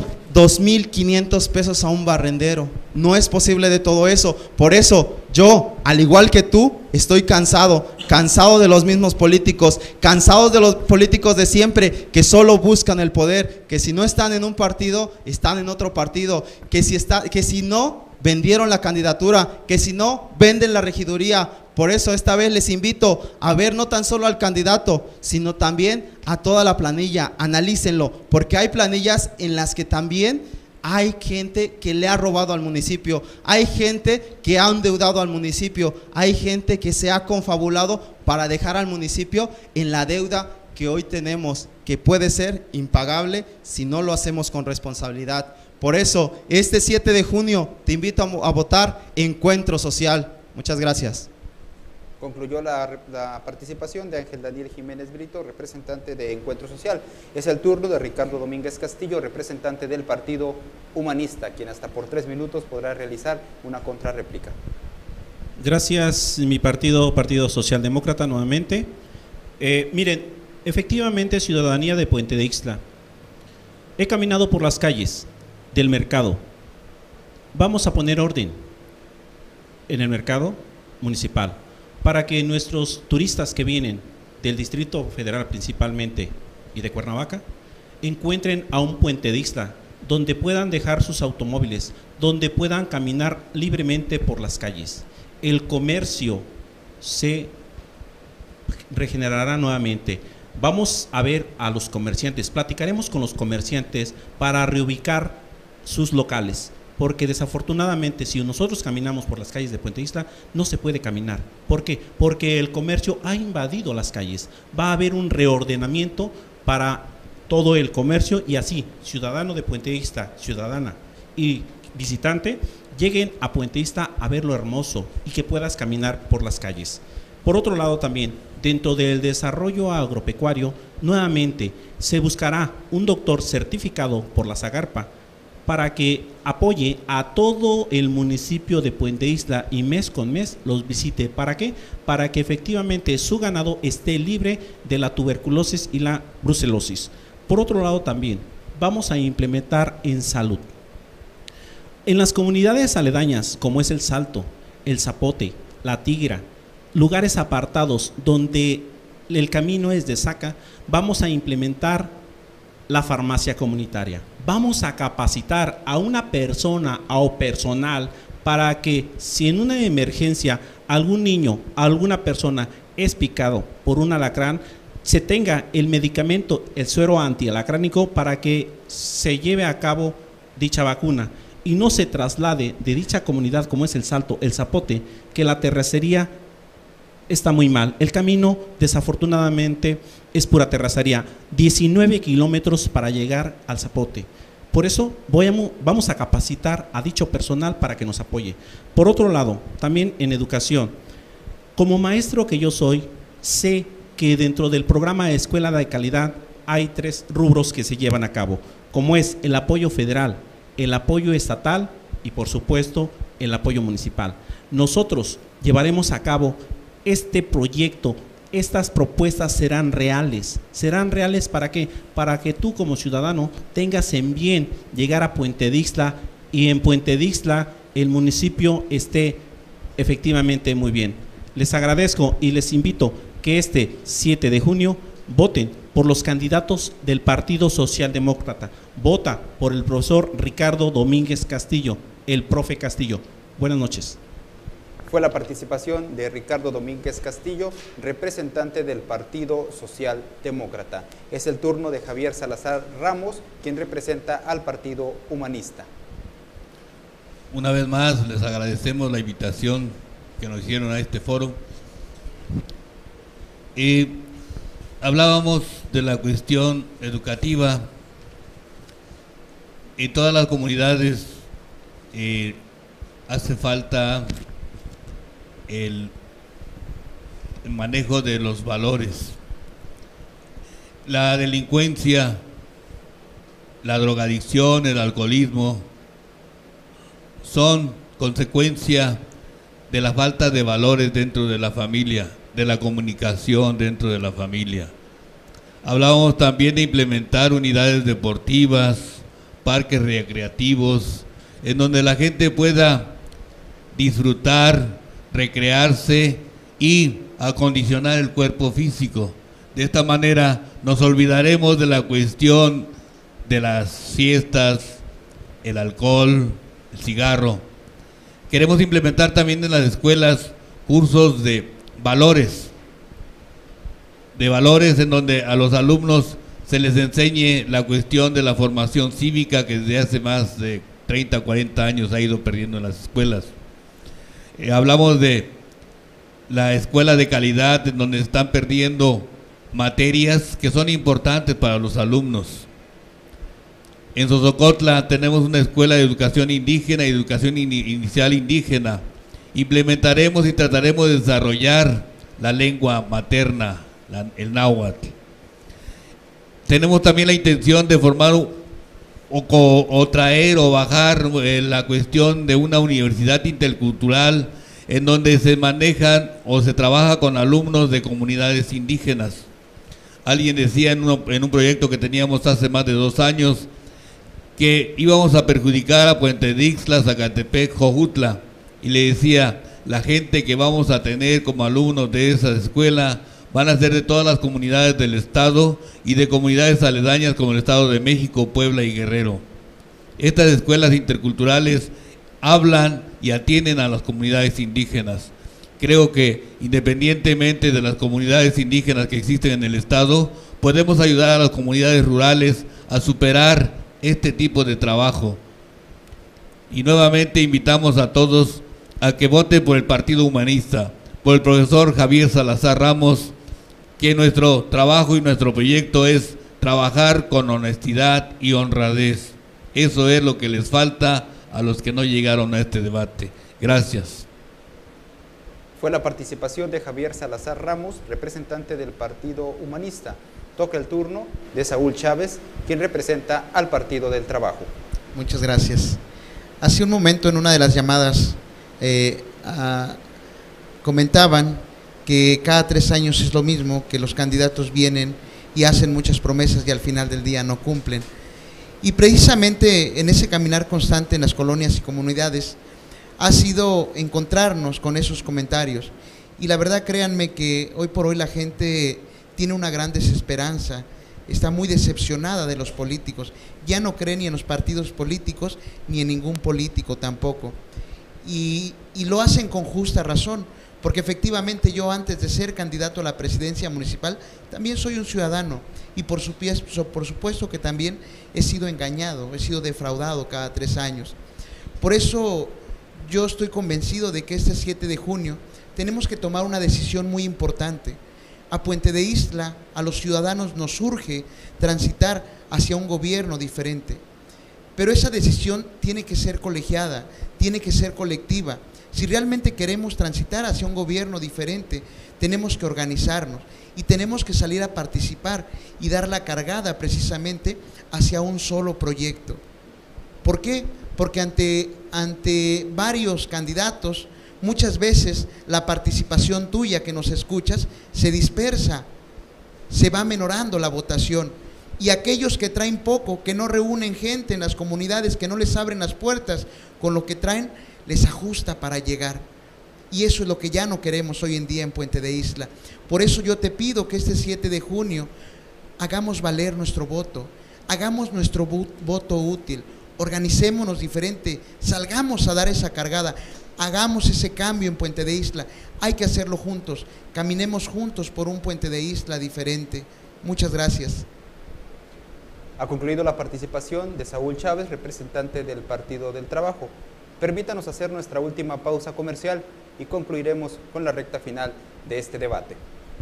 2,500 pesos a un barrendero. No es posible de todo eso. Por eso yo, al igual que tú, estoy cansado de los mismos políticos, cansado de los políticos de siempre que solo buscan el poder, que si no están en un partido, están en otro partido, que si no vendieron la candidatura, que si no venden la regiduría. Por eso esta vez les invito a ver no tan solo al candidato, sino también a toda la planilla. Analícenlo, porque hay planillas en las que también hay gente que le ha robado al municipio, hay gente que ha endeudado al municipio, hay gente que se ha confabulado para dejar al municipio en la deuda que hoy tenemos, que puede ser impagable si no lo hacemos con responsabilidad. Por eso, este 7 de junio te invito a votar Encuentro Social. Muchas gracias. Concluyó la participación de Ángel Daniel Jiménez Brito, representante de Encuentro Social. Es el turno de Ricardo Domínguez Castillo, representante del Partido Humanista, quien hasta por 3 minutos podrá realizar una contrarréplica. Gracias, mi partido Socialdemócrata, nuevamente. Miren, efectivamente, ciudadanía de Puente de Ixtla, he caminado por las calles del mercado. Vamos a poner orden en el mercado municipal para que nuestros turistas que vienen del Distrito Federal principalmente y de Cuernavaca encuentren a un Puente de Ixtla donde puedan dejar sus automóviles, donde puedan caminar libremente por las calles. El comercio se regenerará nuevamente. Vamos a ver a los comerciantes, platicaremos con los comerciantes para reubicar sus locales, porque desafortunadamente si nosotros caminamos por las calles de Puente Ixtla no se puede caminar. ¿Por qué? Porque el comercio ha invadido las calles. Va a haber un reordenamiento para todo el comercio y así, ciudadano de Puente Ixtla, ciudadana y visitante, lleguen a Puente Ixtla a ver lo hermoso y que puedas caminar por las calles. Por otro lado también, dentro del desarrollo agropecuario, nuevamente se buscará un doctor certificado por la Zagarpa para que apoye a todo el municipio de Puente Ixtla y mes con mes los visite. ¿Para qué? Para que efectivamente su ganado esté libre de la tuberculosis y la brucelosis. Por otro lado también, vamos a implementar en salud. En las comunidades aledañas, como es el Salto, el Zapote, la Tigra, lugares apartados donde el camino es de Zaca, vamos a implementar la farmacia comunitaria. Vamos a capacitar a una persona o personal para que si en una emergencia algún niño, alguna persona es picado por un alacrán, se tenga el medicamento, el suero antialacránico para que se lleve a cabo dicha vacuna y no se traslade de dicha comunidad como es el Salto, el Zapote, que la terracería está muy mal. El camino desafortunadamente es pura terracería, 19 kilómetros para llegar al Zapote. Por eso vamos a capacitar a dicho personal para que nos apoye. Por otro lado, también en educación, como maestro que yo soy, sé que dentro del programa de Escuela de Calidad hay 3 rubros que se llevan a cabo, como es el apoyo federal, el apoyo estatal y por supuesto el apoyo municipal. Nosotros llevaremos a cabo este proyecto. Estas propuestas serán reales. ¿Serán reales para qué? Para que tú como ciudadano tengas en bien llegar a Puente de Ixtla y en Puente de Ixtla el municipio esté efectivamente muy bien. Les agradezco y les invito que este 7 de junio voten por los candidatos del Partido Socialdemócrata. Vota por el profesor Ricardo Domínguez Castillo, el profe Castillo. Buenas noches. Fue la participación de Ricardo Domínguez Castillo, representante del Partido Socialdemócrata. Es el turno de Javier Salazar Ramos, quien representa al Partido Humanista. Una vez más les agradecemos la invitación que nos hicieron a este foro. Hablábamos de la cuestión educativa. En todas las comunidades hace falta el manejo de los valores. La delincuencia, la drogadicción, el alcoholismo son consecuencia de la falta de valores dentro de la familia, de la comunicación dentro de la familia. Hablábamos también de implementar unidades deportivas, parques recreativos, en donde la gente pueda disfrutar, recrearse y acondicionar el cuerpo físico. De esta manera nos olvidaremos de la cuestión de las fiestas, el alcohol, el cigarro. Queremos implementar también en las escuelas cursos de valores en donde a los alumnos se les enseñe la cuestión de la formación cívica que desde hace más de 30, 40 años ha ido perdiendo en las escuelas. Hablamos de la escuela de calidad, en donde están perdiendo materias que son importantes para los alumnos. En Sosocotla tenemos una escuela de educación indígena y educación inicial indígena. Implementaremos y trataremos de desarrollar la lengua materna, el náhuatl. Tenemos también la intención de formar o traer o bajar la cuestión de una universidad intercultural en donde se manejan o se trabaja con alumnos de comunidades indígenas. Alguien decía en un proyecto que teníamos hace más de 2 años que íbamos a perjudicar a Puente de Ixtla, Zacatepec, Jojutla, y le decía, la gente que vamos a tener como alumnos de esa escuela van a ser de todas las comunidades del estado y de comunidades aledañas como el Estado de México, Puebla y Guerrero. Estas escuelas interculturales hablan y atienden a las comunidades indígenas. Creo que independientemente de las comunidades indígenas que existen en el estado, podemos ayudar a las comunidades rurales a superar este tipo de trabajo. Y nuevamente invitamos a todos a que voten por el Partido Humanista, por el profesor Javier Salazar Ramos, que nuestro trabajo y nuestro proyecto es trabajar con honestidad y honradez. Eso es lo que les falta a los que no llegaron a este debate. Gracias. Fue la participación de Javier Salazar Ramos, representante del Partido Humanista. Toca el turno de Saúl Chávez, quien representa al Partido del Trabajo. Muchas gracias. Hace un momento en una de las llamadas comentaban que cada 3 años es lo mismo, que los candidatos vienen y hacen muchas promesas y al final del día no cumplen. Y precisamente en ese caminar constante en las colonias y comunidades ha sido encontrarnos con esos comentarios. Y la verdad, créanme que hoy por hoy la gente tiene una gran desesperanza, está muy decepcionada de los políticos, ya no cree ni en los partidos políticos ni en ningún político tampoco. Y lo hacen con justa razón, porque efectivamente yo, antes de ser candidato a la presidencia municipal, también soy un ciudadano y por supuesto que también he sido engañado, he sido defraudado cada 3 años. Por eso yo estoy convencido de que este 7 de junio tenemos que tomar una decisión muy importante. A Puente de Ixtla, a los ciudadanos nos urge transitar hacia un gobierno diferente, pero esa decisión tiene que ser colegiada, tiene que ser colectiva. Si realmente queremos transitar hacia un gobierno diferente, tenemos que organizarnos y tenemos que salir a participar y dar la cargada precisamente hacia un solo proyecto. ¿Por qué? Porque ante varios candidatos, muchas veces la participación tuya que nos escuchas se dispersa, se va menorando la votación. Y aquellos que traen poco, que no reúnen gente en las comunidades, que no les abren las puertas, con lo que traen les ajusta para llegar. Y eso es lo que ya no queremos hoy en día en Puente de Ixtla. Por eso yo te pido que este 7 de junio hagamos valer nuestro voto, hagamos nuestro voto útil, organicémonos diferente, salgamos a dar esa cargada, hagamos ese cambio en Puente de Ixtla. Hay que hacerlo juntos, caminemos juntos por un Puente de Ixtla diferente. Muchas gracias. Ha concluido la participación de Saúl Chávez, representante del Partido del Trabajo. Permítanos hacer nuestra última pausa comercial y concluiremos con la recta final de este debate.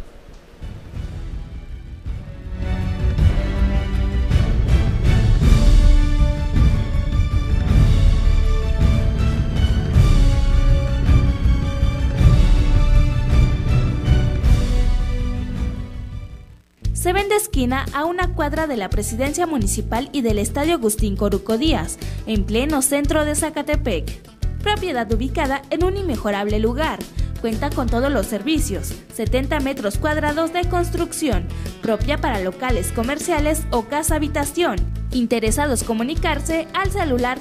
Se vende esquina a una cuadra de la Presidencia Municipal y del Estadio Agustín Coruco Díaz, en pleno centro de Zacatepec. Propiedad ubicada en un inmejorable lugar. Cuenta con todos los servicios, 70 metros cuadrados de construcción, propia para locales comerciales o casa habitación. Interesados comunicarse al celular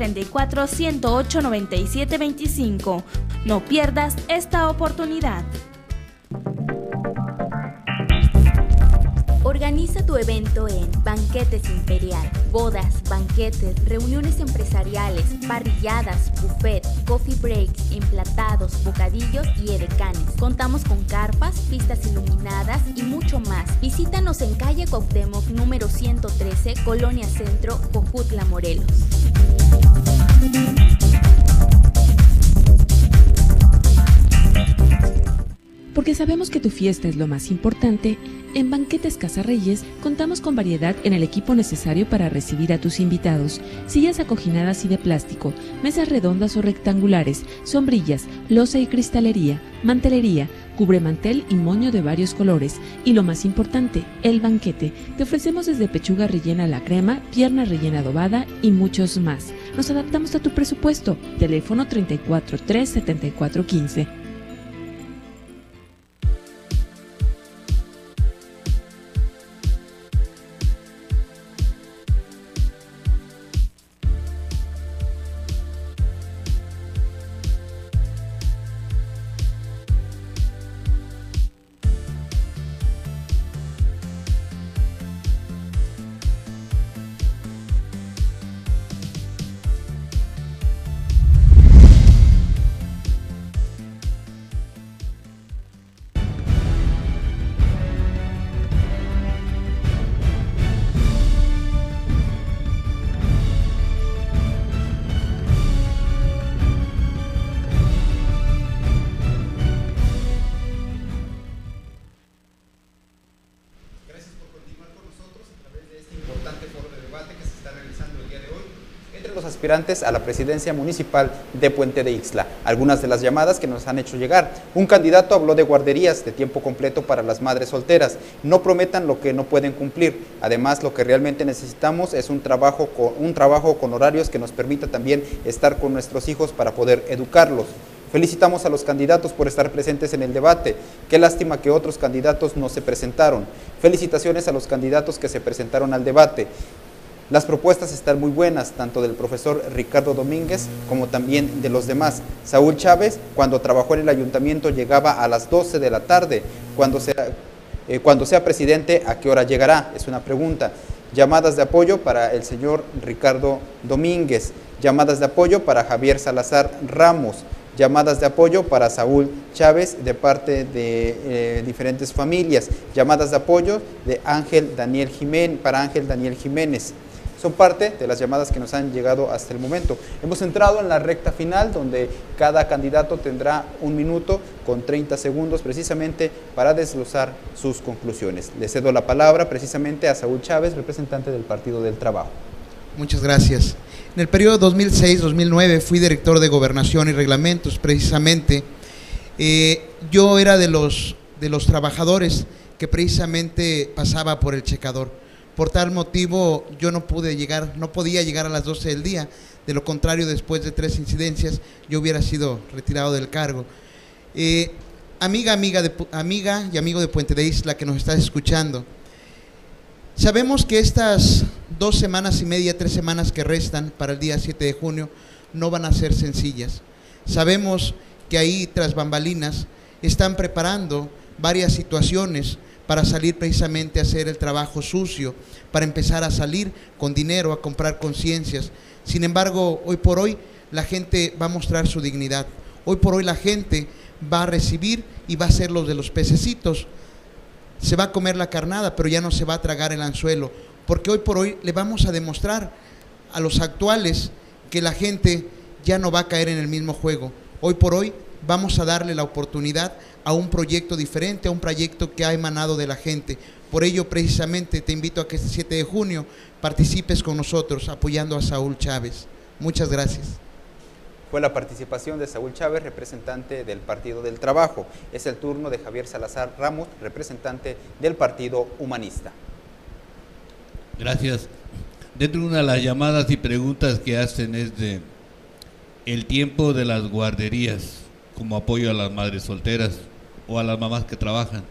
734-108-9725. No pierdas esta oportunidad. Organiza tu evento en Banquetes Imperial, bodas, banquetes, reuniones empresariales, parrilladas, buffet, coffee breaks, emplatados, bocadillos y edecanes. Contamos con carpas, pistas iluminadas y mucho más. Visítanos en calle Cuauhtémoc número 113, Colonia Centro, Jojutla, Morelos. Porque sabemos que tu fiesta es lo más importante, en Banquetes Casa Reyes contamos con variedad en el equipo necesario para recibir a tus invitados: sillas acoginadas y de plástico, mesas redondas o rectangulares, sombrillas, loza y cristalería, mantelería, cubremantel y moño de varios colores. Y lo más importante, el banquete. Te ofrecemos desde pechuga rellena a la crema, pierna rellena adobada y muchos más. Nos adaptamos a tu presupuesto. Teléfono 34 3 74 15. Aspirantes a la presidencia municipal de Puente de Ixtla. Algunas de las llamadas que nos han hecho llegar: un candidato habló de guarderías de tiempo completo para las madres solteras. No prometan lo que no pueden cumplir. Además, lo que realmente necesitamos es un trabajo con horarios que nos permita también estar con nuestros hijos para poder educarlos. Felicitamos a los candidatos por estar presentes en el debate. Qué lástima que otros candidatos no se presentaron. Felicitaciones a los candidatos que se presentaron al debate. Las propuestas están muy buenas, tanto del profesor Ricardo Domínguez como también de los demás. Saúl Chávez, cuando trabajó en el ayuntamiento, llegaba a las 12 de la tarde. Cuando sea presidente, ¿a qué hora llegará? Es una pregunta. Llamadas de apoyo para el señor Ricardo Domínguez. Llamadas de apoyo para Javier Salazar Ramos. Llamadas de apoyo para Saúl Chávez de parte de diferentes familias. Llamadas de apoyo de para Ángel Daniel Jiménez. Son parte de las llamadas que nos han llegado hasta el momento. Hemos entrado en la recta final, donde cada candidato tendrá 1 minuto con 30 segundos precisamente para desglosar sus conclusiones. Le cedo la palabra precisamente a Saúl Chávez, representante del Partido del Trabajo. Muchas gracias. En el periodo 2006-2009 fui director de Gobernación y Reglamentos, precisamente. Yo era de los trabajadores que precisamente pasaba por el checador. Por tal motivo yo no podía llegar a las 12 del día. De lo contrario, después de 3 incidencias, yo hubiera sido retirado del cargo. Amiga y amigo de Puente de Ixtla que nos estás escuchando, sabemos que estas 2 semanas y media, 3 semanas que restan para el día 7 de junio no van a ser sencillas. Sabemos que ahí, tras bambalinas, están preparando varias situaciones para salir precisamente a hacer el trabajo sucio, para empezar a salir con dinero, a comprar conciencias. Sin embargo, hoy por hoy la gente va a mostrar su dignidad. Hoy por hoy la gente va a recibir y va a ser los de los pececitos. Se va a comer la carnada, pero ya no se va a tragar el anzuelo, porque hoy por hoy le vamos a demostrar a los actuales que la gente ya no va a caer en el mismo juego. Hoy por hoy vamos a darle la oportunidad a un proyecto diferente, a un proyecto que ha emanado de la gente. Por ello, precisamente, te invito a que este 7 de junio participes con nosotros apoyando a Saúl Chávez. Muchas gracias. Fue la participación de Saúl Chávez, representante del Partido del Trabajo. Es el turno de Javier Salazar Ramos, representante del Partido Humanista. Gracias. Dentro de una de las llamadas y preguntas que hacen es de el tiempo de las guarderías como apoyo a las madres solteras o a las mamás que trabajan.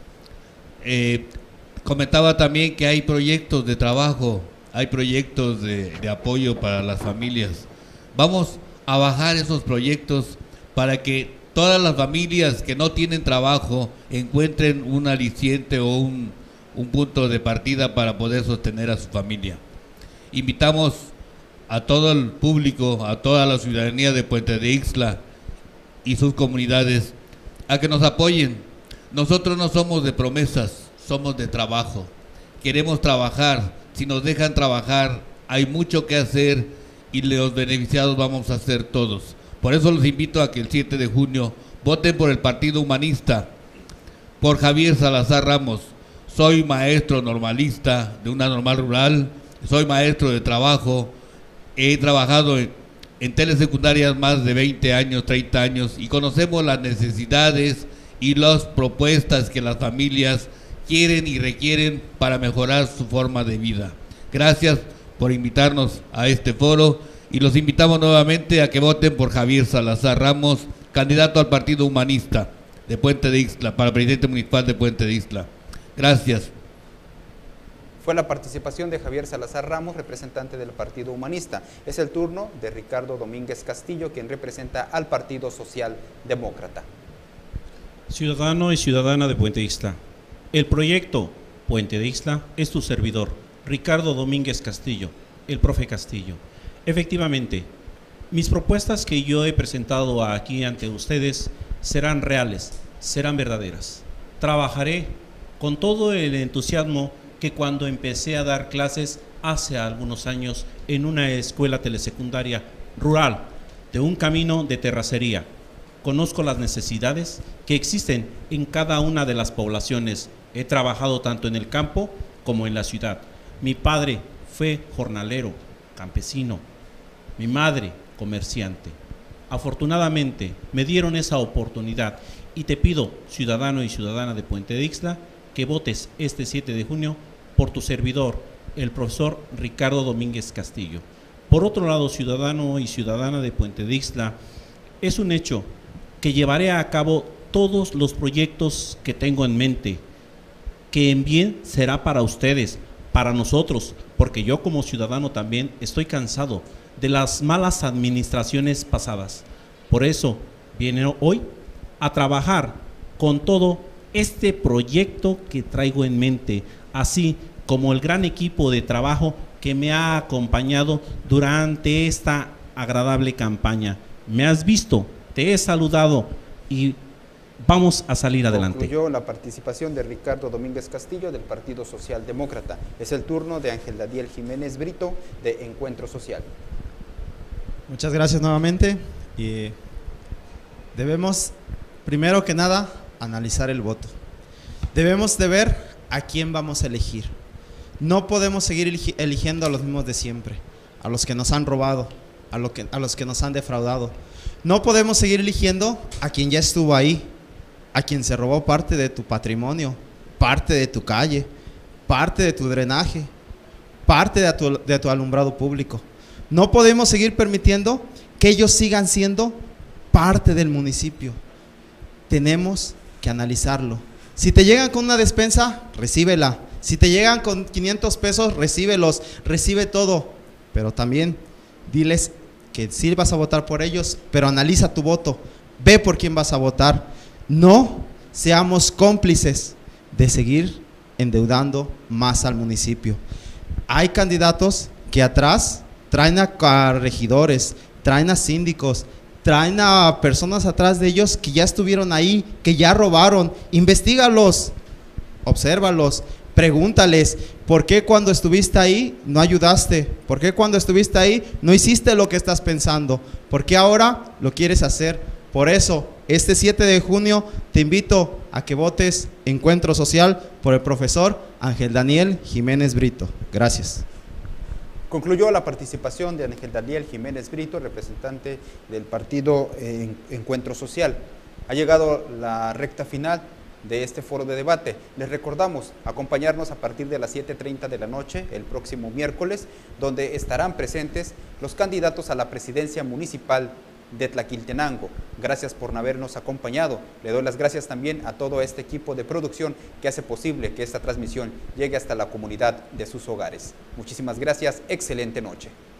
Comentaba también que hay proyectos de trabajo, hay proyectos de apoyo para las familias. Vamos a bajar esos proyectos para que todas las familias que no tienen trabajo encuentren un aliciente o un punto de partida para poder sostener a su familia. Invitamos a todo el público, a toda la ciudadanía de Puente de Ixtla y sus comunidades a que nos apoyen. Nosotros no somos de promesas, somos de trabajo. Queremos trabajar. Si nos dejan trabajar, hay mucho que hacer y los beneficiados vamos a ser todos. Por eso los invito a que el 7 de junio voten por el Partido Humanista. por Javier Salazar Ramos. Soy maestro normalista de una normal rural, soy maestro de trabajo, he trabajado en telesecundarias más de 20 años, 30 años, y conocemos las necesidades y las propuestas que las familias quieren y requieren para mejorar su forma de vida. Gracias por invitarnos a este foro y los invitamos nuevamente a que voten por Javier Salazar Ramos, candidato al Partido Humanista de Puente de Ixtla, para presidente municipal de Puente de Ixtla. Gracias. Fue la participación de Javier Salazar Ramos, representante del Partido Humanista. Es el turno de Ricardo Domínguez Castillo, quien representa al Partido Socialdemócrata. Ciudadano y ciudadana de Puente de Ixtla, el proyecto Puente de Ixtla es tu servidor, Ricardo Domínguez Castillo, el profe Castillo. Efectivamente, mis propuestas que yo he presentado aquí ante ustedes serán reales, serán verdaderas. Trabajaré con todo el entusiasmo que cuando empecé a dar clases hace algunos años en una escuela telesecundaria rural de un camino de terracería. Conozco las necesidades que existen en cada una de las poblaciones. He trabajado tanto en el campo como en la ciudad. Mi padre fue jornalero, campesino. Mi madre, comerciante. Afortunadamente me dieron esa oportunidad y te pido, ciudadano y ciudadana de Puente de Ixtla, que votes este 7 de junio por tu servidor, el profesor Ricardo Domínguez Castillo. Por otro lado, ciudadano y ciudadana de Puente de Ixtla, es un hecho que llevaré a cabo todos los proyectos que tengo en mente, que en bien será para ustedes, para nosotros, porque yo como ciudadano también estoy cansado de las malas administraciones pasadas. Por eso viene hoy a trabajar con todo este proyecto que traigo en mente, así como el gran equipo de trabajo que me ha acompañado durante esta agradable campaña. Me has visto, te he saludado y vamos a salir adelante. Concluyó la participación de Ricardo Domínguez Castillo del Partido Socialdemócrata. Es el turno de Ángel Daniel Jiménez Brito de Encuentro Social. Muchas gracias nuevamente. Y debemos, primero que nada, analizar el voto. Debemos de ver a quién vamos a elegir. No podemos seguir eligiendo a los mismos de siempre, a los que nos han robado, a los que nos han defraudado. No podemos seguir eligiendo a quien ya estuvo ahí, a quien se robó parte de tu patrimonio, parte de tu calle, parte de tu drenaje, parte de tu alumbrado público. No podemos seguir permitiendo que ellos sigan siendo parte del municipio. Tenemos que analizarlo. Si te llegan con una despensa, recíbela. Si te llegan con 500 pesos, recíbelos, recibe todo. Pero también diles que sí vas a votar por ellos, pero analiza tu voto. Ve por quién vas a votar. No seamos cómplices de seguir endeudando más al municipio. Hay candidatos que atrás traen a regidores, traen a síndicos, traen a personas atrás de ellos que ya estuvieron ahí, que ya robaron. Investígalos, obsérvalos, pregúntales, ¿por qué cuando estuviste ahí no ayudaste? ¿Por qué cuando estuviste ahí no hiciste lo que estás pensando? ¿Por qué ahora lo quieres hacer? Por eso, este 7 de junio te invito a que votes Encuentro Social por el profesor Ángel Daniel Jiménez Brito. Gracias. Concluyó la participación de Ángel Daniel Jiménez Brito, representante del partido Encuentro Social. Ha llegado la recta final de este foro de debate. Les recordamos acompañarnos a partir de las 7:30 de la noche el próximo miércoles, donde estarán presentes los candidatos a la presidencia municipal de Tlaquiltenango. Gracias por habernos acompañado. Le doy las gracias también a todo este equipo de producción que hace posible que esta transmisión llegue hasta la comunidad de sus hogares. Muchísimas gracias, excelente noche.